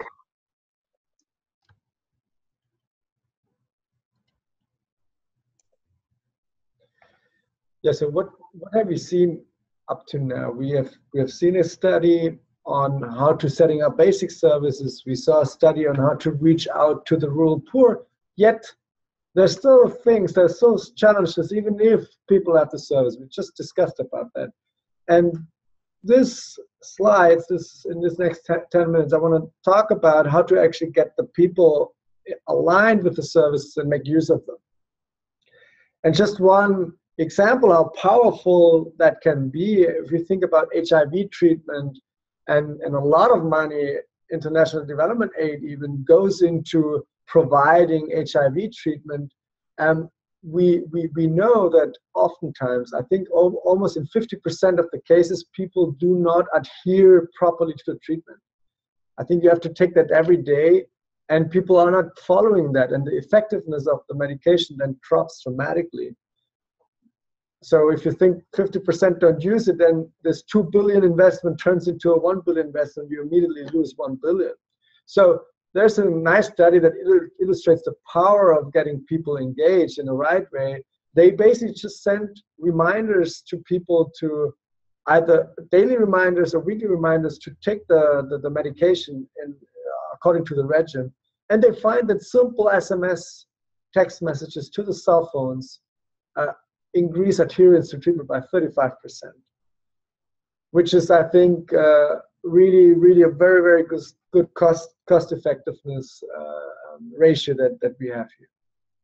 Yeah, so what, what have we seen up to now? We have, we have seen a study on how to setting up basic services. We saw a study on how to reach out to the rural poor, yet there's still things, there's still challenges, even if people have the service. We just discussed about that. And this slides, this in this next ten minutes, I want to talk about how to actually get the people aligned with the services and make use of them. And just one example how powerful that can be, if you think about H I V treatment, and, and a lot of money, international development aid even, goes into providing H I V treatment. And we, we, we know that oftentimes, I think almost in fifty percent of the cases, people do not adhere properly to the treatment. I think you have to take that every day, and people are not following that, and the effectiveness of the medication then drops dramatically. So if you think fifty percent don't use it, then this two billion investment turns into a one billion investment, you immediately lose one billion. So there's a nice study that il- illustrates the power of getting people engaged in the right way. They basically just send reminders to people to either daily reminders or weekly reminders to take the, the, the medication in, uh, according to the regimen. And they find that simple S M S text messages to the cell phones uh, increase adherence to treatment by thirty-five percent, which is, I think, uh, really, really a very, very good, good cost, cost effectiveness uh, ratio that, that we have here.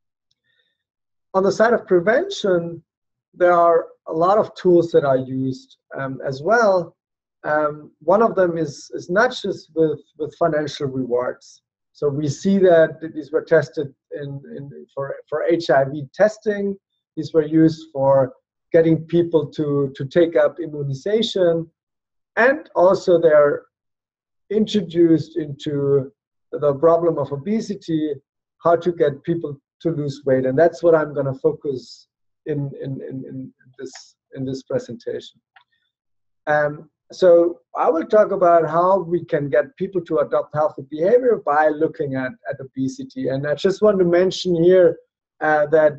On the side of prevention, there are a lot of tools that are used um, as well. Um, one of them is, is not just with, with financial rewards. So we see that these were tested in, in, for, for H I V testing. These were used for getting people to, to take up immunization. And also they're introduced into the problem of obesity, how to get people to lose weight. And that's what I'm going to focus in, in, in, in, this, in this presentation. Um, so I will talk about how we can get people to adopt healthy behavior by looking at, at obesity. And I just want to mention here uh, that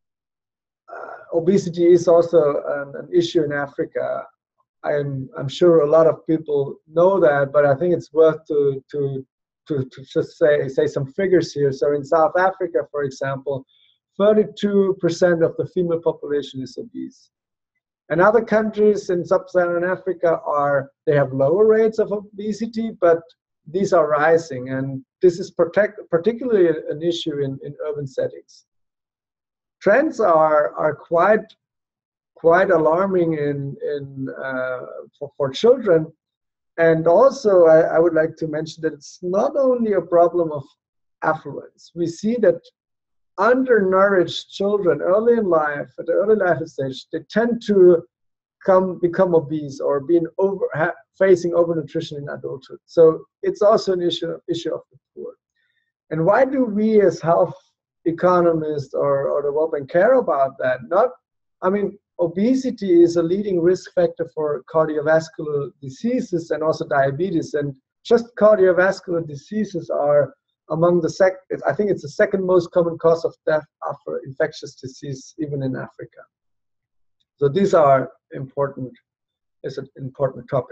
uh, obesity is also an, an issue in Africa. I'm, I'm sure a lot of people know that, but I think it's worth to, to, to, to just say, say some figures here. So in South Africa, for example, thirty-two percent of the female population is obese. And other countries in sub-Saharan Africa are, they have lower rates of obesity, but these are rising. And this is protect, particularly an issue in, in urban settings. Trends are, are quite, quite alarming in, in, uh, for, for children. And also, I, I would like to mention that it's not only a problem of affluence. We see that undernourished children early in life, at the early life stage, they tend to come become obese or being over ha, facing overnutrition in adulthood. So it's also an issue issue of the poor. And why do we as health economists or, or the World Bank care about that? Not, I mean, obesity is a leading risk factor for cardiovascular diseases and also diabetes. And just cardiovascular diseases are among the sec, I think it's the second most common cause of death after infectious disease, even in Africa. So these are important, it's an important topic.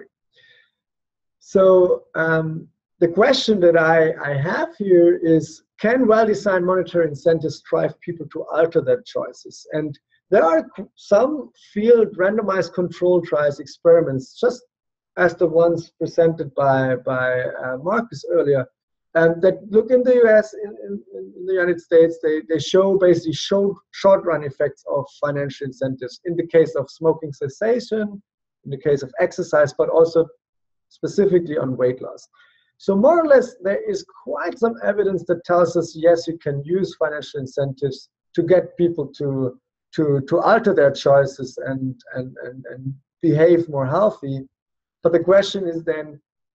So um, the question that I, I have here is, can well-designed monetary incentives drive people to alter their choices? And there are some field randomized control trials experiments, just as the ones presented by, by uh, Marcus earlier, Um, that look in the U S, in, in, in the United States, they, they show basically show short-run effects of financial incentives in the case of smoking cessation, in the case of exercise, but also specifically on weight loss. So more or less, there is quite some evidence that tells us, yes, you can use financial incentives to get people to, to, to alter their choices and, and, and, and behave more healthy. But the question is then,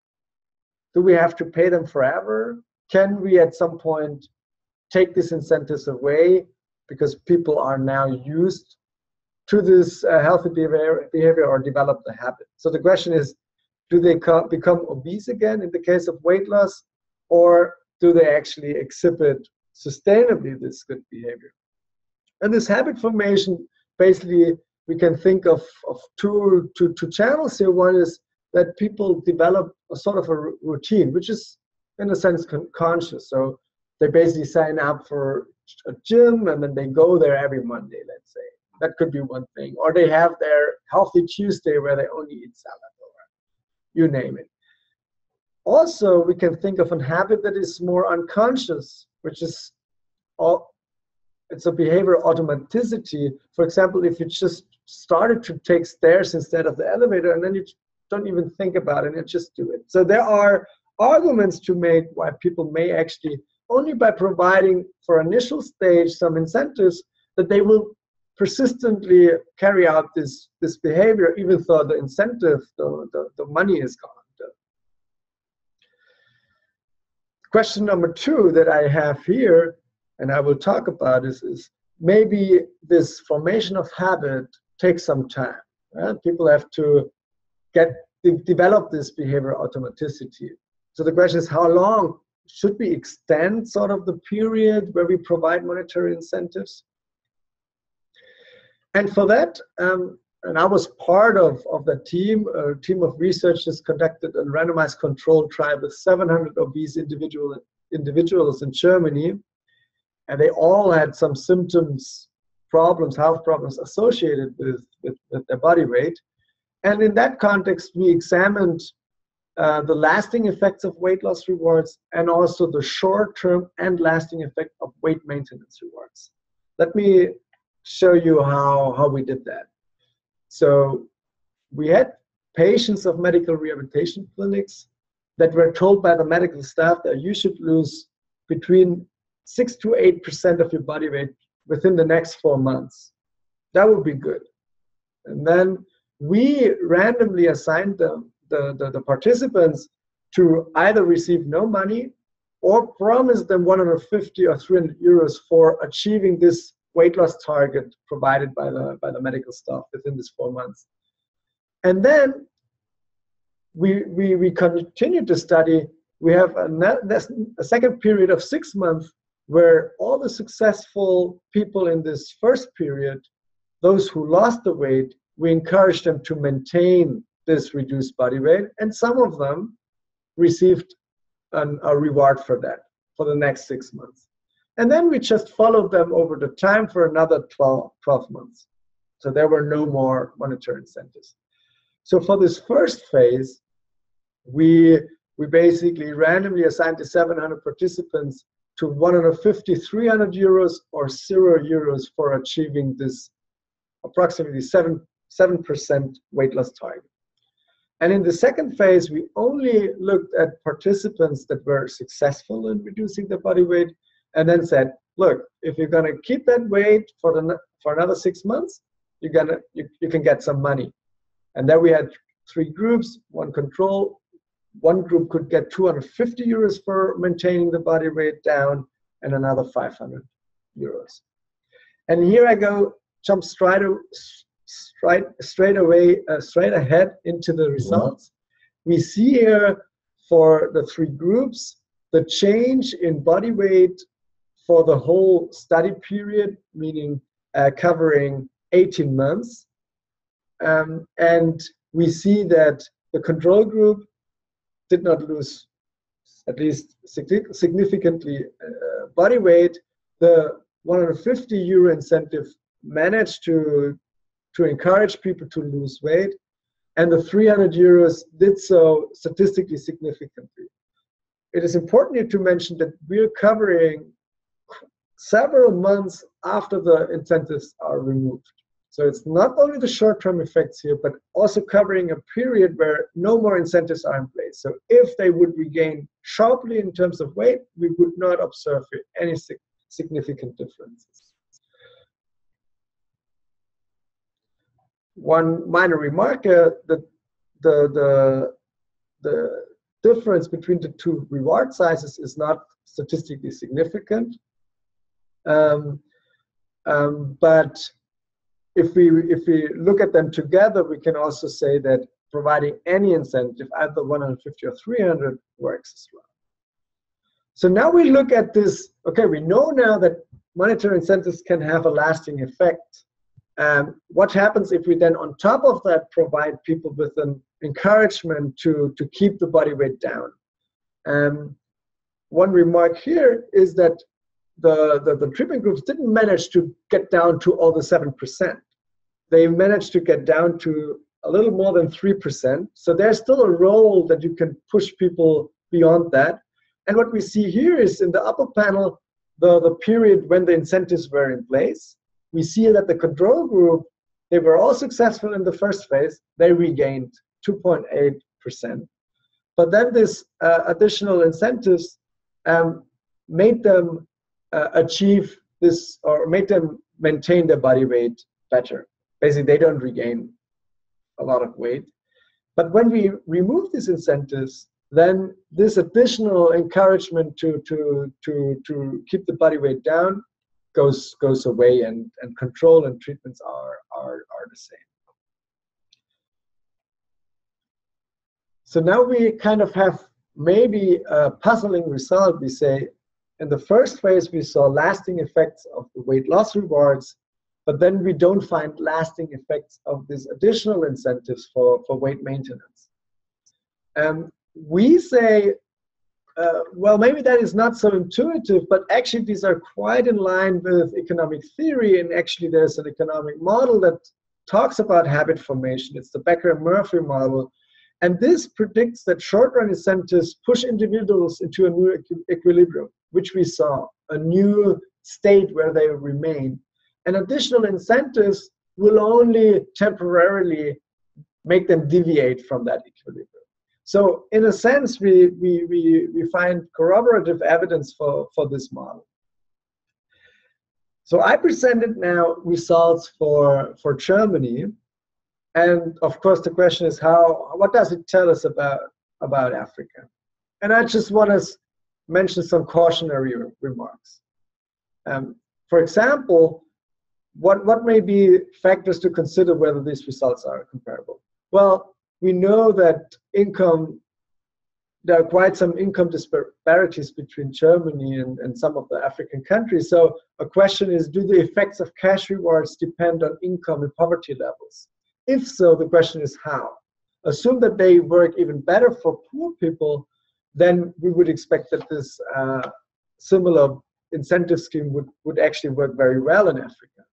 do we have to pay them forever? Can we at some point take these incentives away because people are now used to this uh, healthy behavior, behavior or develop the habit? So the question is, do they become obese again in the case of weight loss, or do they actually exhibit sustainably this good behavior? And this habit formation, basically, we can think of, of two, two, two channels here. One is that people develop a sort of a routine, which is in a sense con conscious. So they basically sign up for a gym and then they go there every Monday, let's say. That could be one thing. Or they have their Healthy Tuesday where they only eat salad, or you name it. Also, we can think of a habit that is more unconscious, which is, all, it's a behavior automaticity. For example, if you just started to take stairs instead of the elevator, and then you don't even think about it and just do it. So there are arguments to make why people may actually, only by providing for initial stage some incentives, that they will persistently carry out this, this behavior, even though the incentive, the, the, the money is gone. Question number two that I have here, and I will talk about, is, is maybe this formation of habit takes some time. Right? People have to get develop this behavior automaticity. So the question is, how long should we extend sort of the period where we provide monetary incentives? And for that, um, and I was part of, of the team, a team of researchers conducted a randomized controlled trial with seven hundred obese individual, individuals in Germany, and they all had some symptoms, problems, health problems associated with, with, with their body weight. And in that context, we examined uh, the lasting effects of weight loss rewards and also the short-term and lasting effect of weight maintenance rewards. Let me show you how, how we did that. So we had patients of medical rehabilitation clinics that were told by the medical staff that you should lose between six to eight percent of your body weight within the next four months. That would be good. And then we randomly assigned them, the, the, the participants to either receive no money or promise them one hundred fifty or three hundred euros for achieving this weight loss target provided by the, by the medical staff within this four months. And then we, we, we continued to study. We have a, a second period of six months where all the successful people in this first period, those who lost the weight, we encouraged them to maintain this reduced body weight, and some of them received an, a reward for that for the next six months. And then we just followed them over the time for another twelve, twelve months. So there were no more monetary incentives. So for this first phase, we, we basically randomly assigned the seven hundred participants to one hundred fifty, three hundred euros or zero euros for achieving this approximately seven percent weight loss target. And in the second phase, we only looked at participants that were successful in reducing their body weight and then said, look, if you're gonna keep that weight for, the, for another six months, you're gonna, you, you can get some money. And then we had three groups, one control. One group could get two hundred fifty euros for maintaining the body weight down and another five hundred euros. And here I go, jump straight, straight, straight away, uh, straight ahead into the results. We see here for the three groups, the change in body weight for the whole study period, meaning uh, covering eighteen months. Um, and we see that the control group did not lose at least significantly uh, body weight. The one hundred fifty euro incentive managed to, to encourage people to lose weight, and the three hundred euros did so statistically significantly. It is important to mention that we're covering several months after the incentives are removed. So it's not only the short-term effects here, but also covering a period where no more incentives are in place. So if they would regain sharply in terms of weight, we would not observe any significant differences. One minor remark, uh, the, the, the, the difference between the two reward sizes is not statistically significant. Um, um, but If we, if we look at them together, we can also say that providing any incentive, either one hundred fifty or three hundred, works as well. So now we look at this, okay, we know now that monetary incentives can have a lasting effect. Um, what happens if we then on top of that provide people with an encouragement to, to keep the body weight down? Um, one remark here is that The, the, the treatment groups didn't manage to get down to all the seven percent. They managed to get down to a little more than three percent. So there's still a role that you can push people beyond that. And what we see here is in the upper panel, the, the period when the incentives were in place. We see that the control group, they were all successful in the first phase. They regained two point eight percent. But then this uh, additional incentives um, made them Uh, achieve this or make them maintain their body weight better. Basically, they don't regain a lot of weight. But when we remove these incentives, then this additional encouragement to, to, to, to keep the body weight down goes, goes away, and, and control and treatments are, are, are the same. So now we kind of have maybe a puzzling result. We say in the first phase, we saw lasting effects of the weight loss rewards, but then we don't find lasting effects of these additional incentives for, for weight maintenance. Um, we say, uh, well, maybe that is not so intuitive, but actually these are quite in line with economic theory, and actually there's an economic model that talks about habit formation. It's the Becker and Murphy model. And this predicts that short-run incentives push individuals into a new equi equilibrium, which we saw, a new state where they remain. And additional incentives will only temporarily make them deviate from that equilibrium. So in a sense, we, we, we, we find corroborative evidence for, for this model. So I presented now results for, for Germany. And of course, the question is, how, what does it tell us about, about Africa? And I just want to mention some cautionary remarks. Um, for example, what, what may be factors to consider whether these results are comparable? Well, we know that income, there are quite some income disparities between Germany and, and some of the African countries. So a question is, do the effects of cash rewards depend on income and poverty levels? If so, the question is how. Assume that they work even better for poor people, then we would expect that this uh, similar incentive scheme would, would actually work very well in Africa.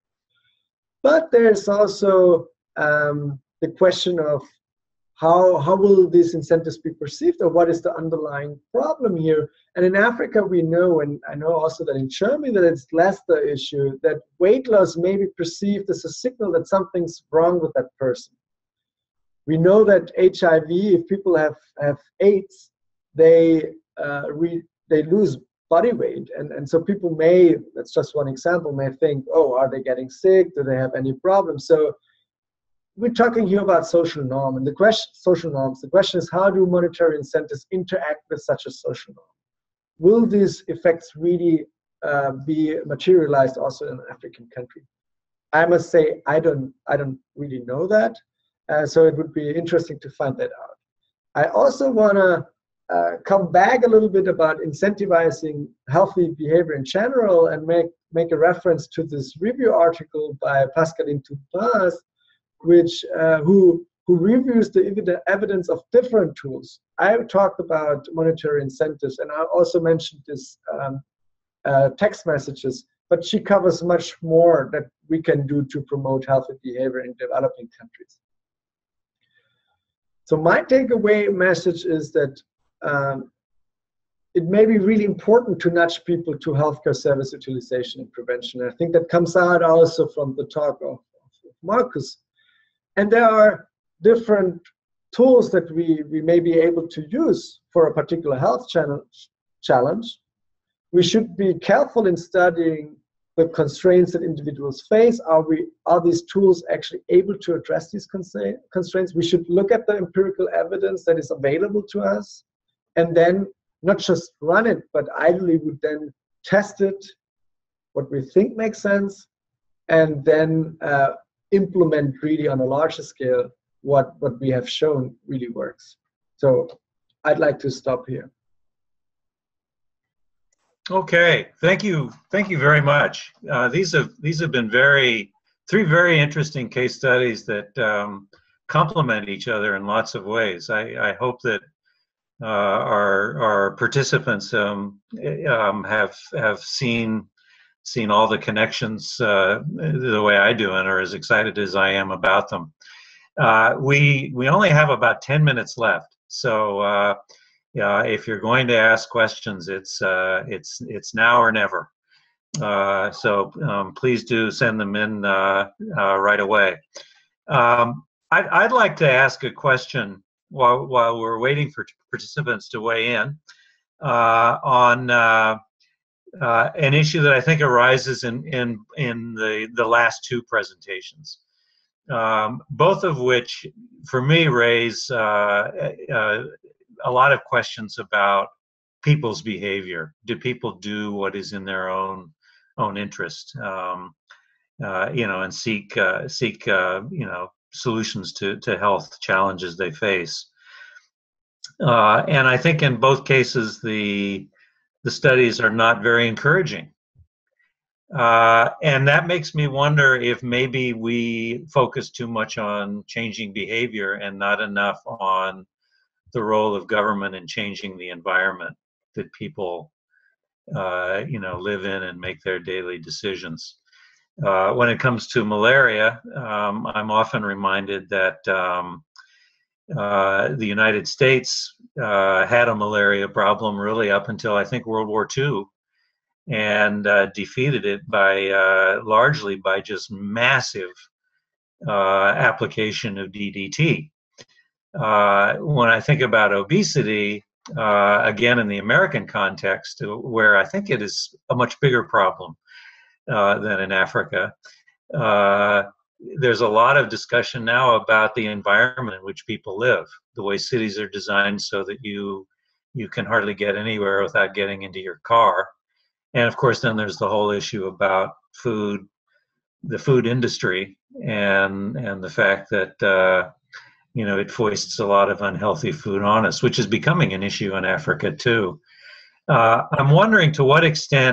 But there's also um, the question of how, how will these incentives be perceived, or what is the underlying problem here? And in Africa, we know, and I know also that in Germany, that it's less the issue, that weight loss may be perceived as a signal that something's wrong with that person. We know that H I V, if people have, have AIDS, they, uh, re, they lose body weight. And, and so people may, that's just one example, may think, oh, are they getting sick? Do they have any problems? So we're talking here about social norm, and the question, social norms. The question is, how do monetary incentives interact with such a social norm? Will these effects really uh, be materialized also in an African country? I must say, I don't, I don't really know that. Uh, so it would be interesting to find that out. I also want to uh, come back a little bit about incentivizing healthy behavior in general, and make, make a reference to this review article by Pascaline Toupin, which uh, who who reviews the evidence of different tools. I talked about monetary incentives, and I also mentioned this um, uh, text messages, but she covers much more that we can do to promote healthy behavior in developing countries. So my takeaway message is that um, it may be really important to nudge people to healthcare service utilization and prevention. And I think that comes out also from the talk of, of Marcus. And there are different tools that we, we may be able to use for a particular health challenge. challenge. We should be careful in studying the constraints that individuals face. Are, we, are these tools actually able to address these constraints? We should look at the empirical evidence that is available to us, and then not just run it, but ideally would then test it, what we think makes sense, and then uh, implement really on a larger scale what, what we have shown really works. So I'd like to stop here. Okay, thank you, thank you very much. Uh, these have these have been very three very interesting case studies that um, complement each other in lots of ways. I, I hope that uh, our our participants um, um, have have seen. seen all the connections uh, the way I do and are as excited as I am about them. Uh, we we only have about ten minutes left, so uh, yeah, if you're going to ask questions, it's uh, it's it's now or never. Uh, so um, please do send them in uh, uh, right away. Um, I'd, I'd like to ask a question while while we're waiting for participants to weigh in uh, on. Uh, Uh, an issue that I think arises in in in the the last two presentations, um, both of which, for me, raise uh, uh, a lot of questions about people's behavior. Do people do what is in their own own interest, um, uh, you know, and seek uh, seek uh, you know solutions to to health challenges they face? Uh, and I think in both cases, the, the studies are not very encouraging. Uh, and that makes me wonder if maybe we focus too much on changing behavior and not enough on the role of government in changing the environment that people, uh, you know, live in and make their daily decisions. Uh, when it comes to malaria, um, I'm often reminded that um, uh, the United States uh, had a malaria problem really up until I think World War Two, and uh, defeated it by uh, largely by just massive uh, application of D D T. Uh, when I think about obesity, uh, again in the American context, where I think it is a much bigger problem uh, than in Africa, uh, there's a lot of discussion now about the environment in which people live, the way cities are designed so that you you can hardly get anywhere without getting into your car. And of course, then there's the whole issue about food, the food industry, and and the fact that uh, you know, it foists a lot of unhealthy food on us, which is becoming an issue in Africa too. Uh, I'm wondering to what extent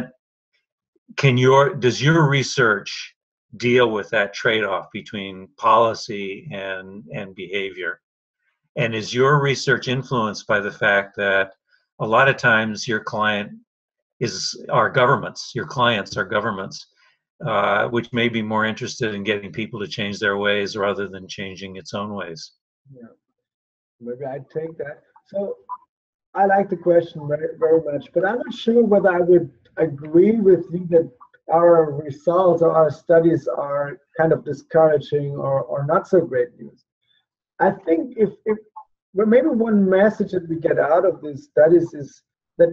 can your does your research deal with that trade-off between policy and and behavior? And is your research influenced by the fact that a lot of times your client is our governments, your clients are governments, uh, which may be more interested in getting people to change their ways rather than changing its own ways? Yeah, maybe I'd take that. So I like the question very, very much, but I'm not sure whether I would agree with you that our results or our studies are kind of discouraging or, or not so great news. I think if, if well, maybe one message that we get out of these studies is that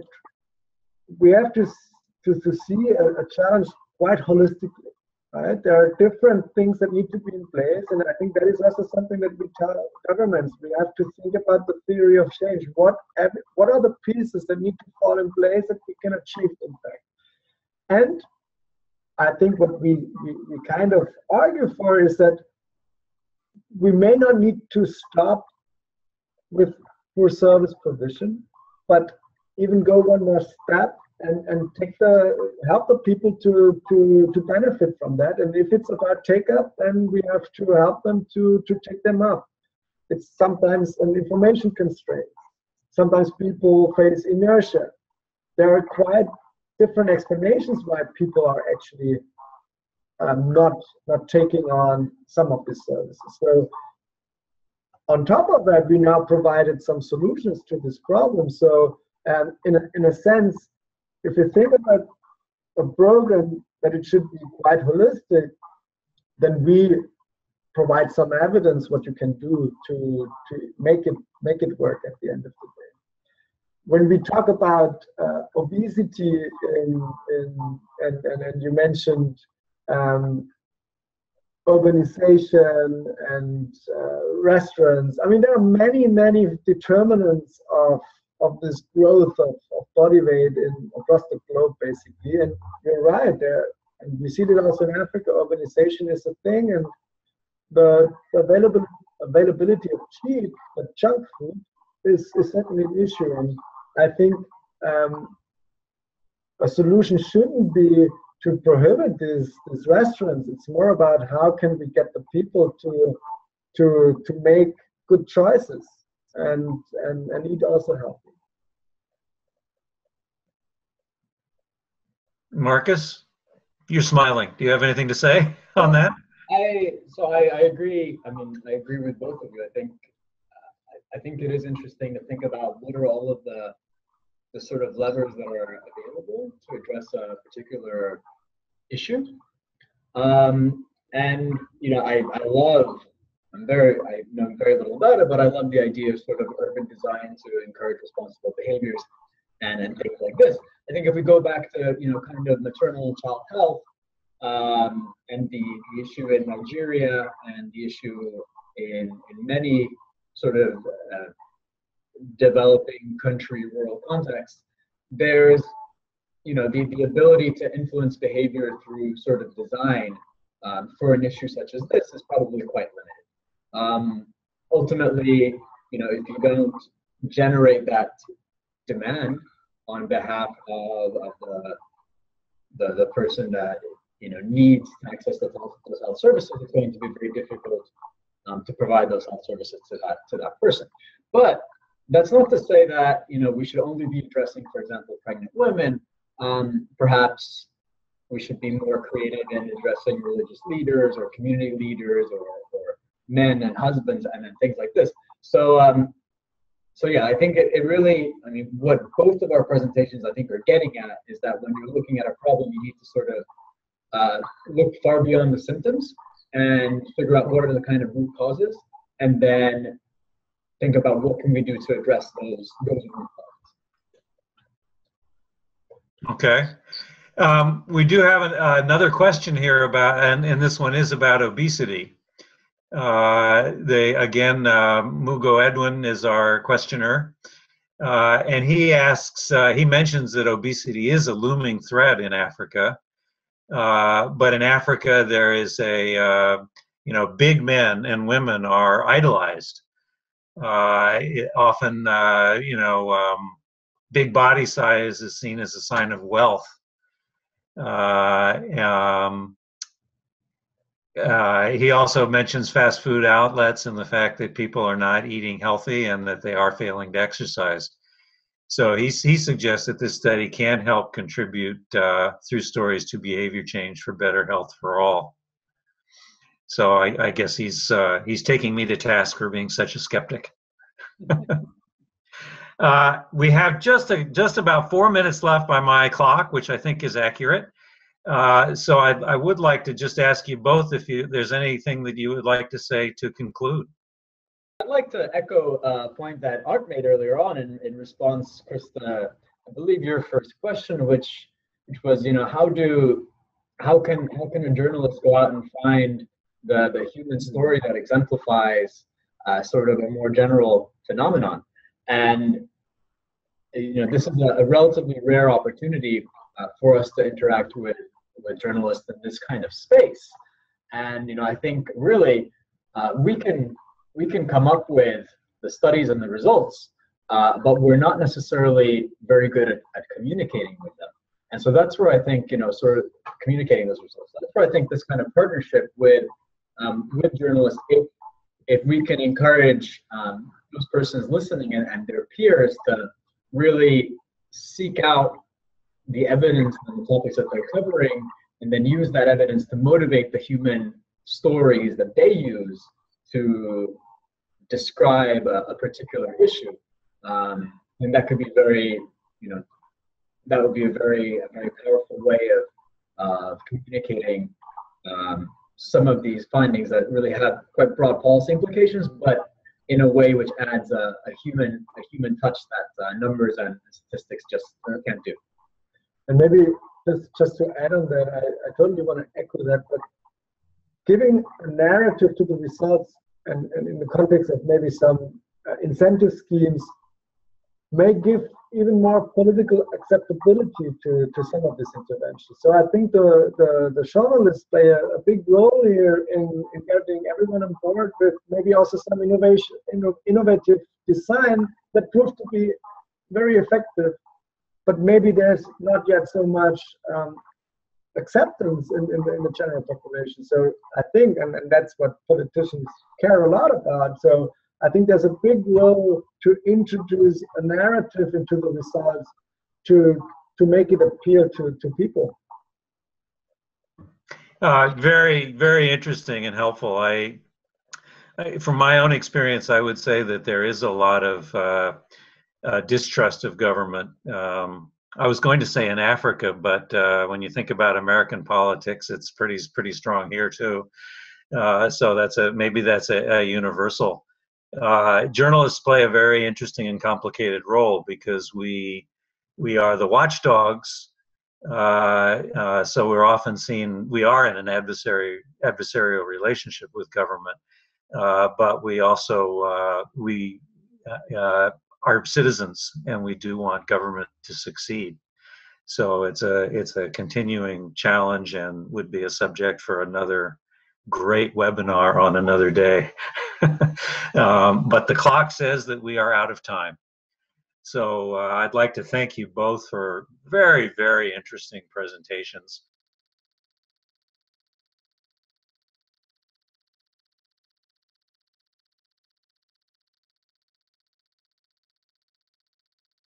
we have to, to, to see a, a challenge quite holistically. Right? There are different things that need to be in place, and I think that is also something that we tell governments. We have to think about the theory of change. What what are the pieces that need to fall in place that we can achieve impact? And I think what we, we, we kind of argue for is that we may not need to stop with poor service provision, but even go one more step and and take the help the people to to to benefit from that. And if it's about take up, then we have to help them to to take them up. It's sometimes an information constraint. Sometimes people face inertia. There are quite different explanations why people are actually um, not not taking on some of these services. So on top of that, we now provided some solutions to this problem. So um, in a, in a sense, if you think about a program that it should be quite holistic, then we provide some evidence what you can do to to make it make it work at the end of the day. When we talk about uh, obesity, in, in, and, and and you mentioned um, urbanization and uh, restaurants, I mean there are many many determinants of of this growth of, of body weight in across the globe, basically. And you're right there, and we see that also in Africa. Urbanization is a thing, and the available availability of cheap but junk food is, is certainly an issue. And I think um, a solution shouldn't be to prohibit these these restaurants. It's more about how can we get the people to to to make good choices and and, and eat also healthy. Marcus, you're smiling. Do you have anything to say on that? I so I, I agree. I mean, I agree with both of you. I think uh, I, I think it is interesting to think about what are all of the the sort of levers that are available to address a particular issue. Um, and you know, I I love. I'm very I know very little about it, but I love the idea of sort of urban design to encourage responsible behaviors and and things like this. I think if we go back to you know kind of maternal and child health. Um, and the, the issue in Nigeria and the issue in, in many sort of uh, developing country rural contexts, there's you know the, the ability to influence behavior through sort of design um, for an issue such as this is probably quite limited. Um, ultimately, you know, if you don't generate that demand on behalf of, of the, the the person that you know needs access to those health services, it's going to be very difficult um, to provide those health services to that to that person. But that's not to say that you know we should only be addressing, for example, pregnant women. Um, perhaps we should be more creative in addressing religious leaders or community leaders or, or men and husbands and then things like this. So, um, so yeah, I think it, it really, I mean, what both of our presentations I think are getting at is that when you're looking at a problem, you need to sort of uh, look far beyond the symptoms and figure out what are the kind of root causes, and then think about what can we do to address those, those root causes. Okay. Um, we do have an, uh, another question here about, and, and this one is about obesity. Uh, they, again, uh, Mugo Edwin is our questioner, uh, and he asks, uh, he mentions that obesity is a looming threat in Africa, uh, but in Africa there is a, uh, you know, big men and women are idolized. Uh, it often, uh, you know, um, big body size is seen as a sign of wealth. Uh, um, uh, he also mentions fast food outlets and the fact that people are not eating healthy and that they are failing to exercise. So he, he suggests that this study can help contribute uh, through stories to behavior change for better health for all. So I, I guess he's uh, he's taking me to task for being such a skeptic. Uh, we have just a, just about four minutes left by my clock, which I think is accurate. Uh, so I, I would like to just ask you both if you, there's anything that you would like to say to conclude. I'd like to echo a point that Art made earlier on in, in response, Krista, I believe your first question, which which was, you know, how do how can how can a journalist go out and find the the human story that exemplifies uh, sort of a more general phenomenon? And you know, this is a, a relatively rare opportunity uh, for us to interact with with journalists in this kind of space. And you know, I think really uh, we can we can come up with the studies and the results, uh, but we're not necessarily very good at, at communicating with them. And so that's where I think, you know, sort of communicating those results. That's where I think this kind of partnership with um, with journalists, if if we can encourage um, those persons listening and, and their peers to really seek out the evidence on the topics that they're covering, and then use that evidence to motivate the human stories that they use to describe a, a particular issue. Um, and that could be very, you know, that would be a very, a very powerful way of, uh, of communicating um, some of these findings that really have quite broad policy implications, but in a way which adds a, a human a human touch that uh, numbers and statistics just uh, can't do. And maybe just, just to add on that, I, I totally want to echo that, but giving a narrative to the results and, and in the context of maybe some uh, incentive schemes may give even more political acceptability to, to some of these interventions. So I think the, the, the journalists play a, a big role here in, in getting everyone on board with maybe also some innovation, inno, innovative design that proved to be very effective, but maybe there's not yet so much um, acceptance in, in, the, in the general population. So I think, and, and that's what politicians care a lot about. So I think there's a big role to introduce a narrative into the results to to make it appeal to, to people. Uh, very, very interesting and helpful. I, I, from my own experience, I would say that there is a lot of uh, uh, distrust of government. Um, I was going to say in Africa, but uh, when you think about American politics, it's pretty pretty strong here too. Uh, so that's a maybe that's a, a universal. Uh, journalists play a very interesting and complicated role because we we are the watchdogs. Uh, uh, so we're often seen, we are in an adversary adversarial relationship with government, uh, but we also uh, we uh, are citizens, and we do want government to succeed. So it's a it's a continuing challenge, and would be a subject for another great webinar on another day. um, but the clock says that we are out of time. So uh, I'd like to thank you both for very, very interesting presentations.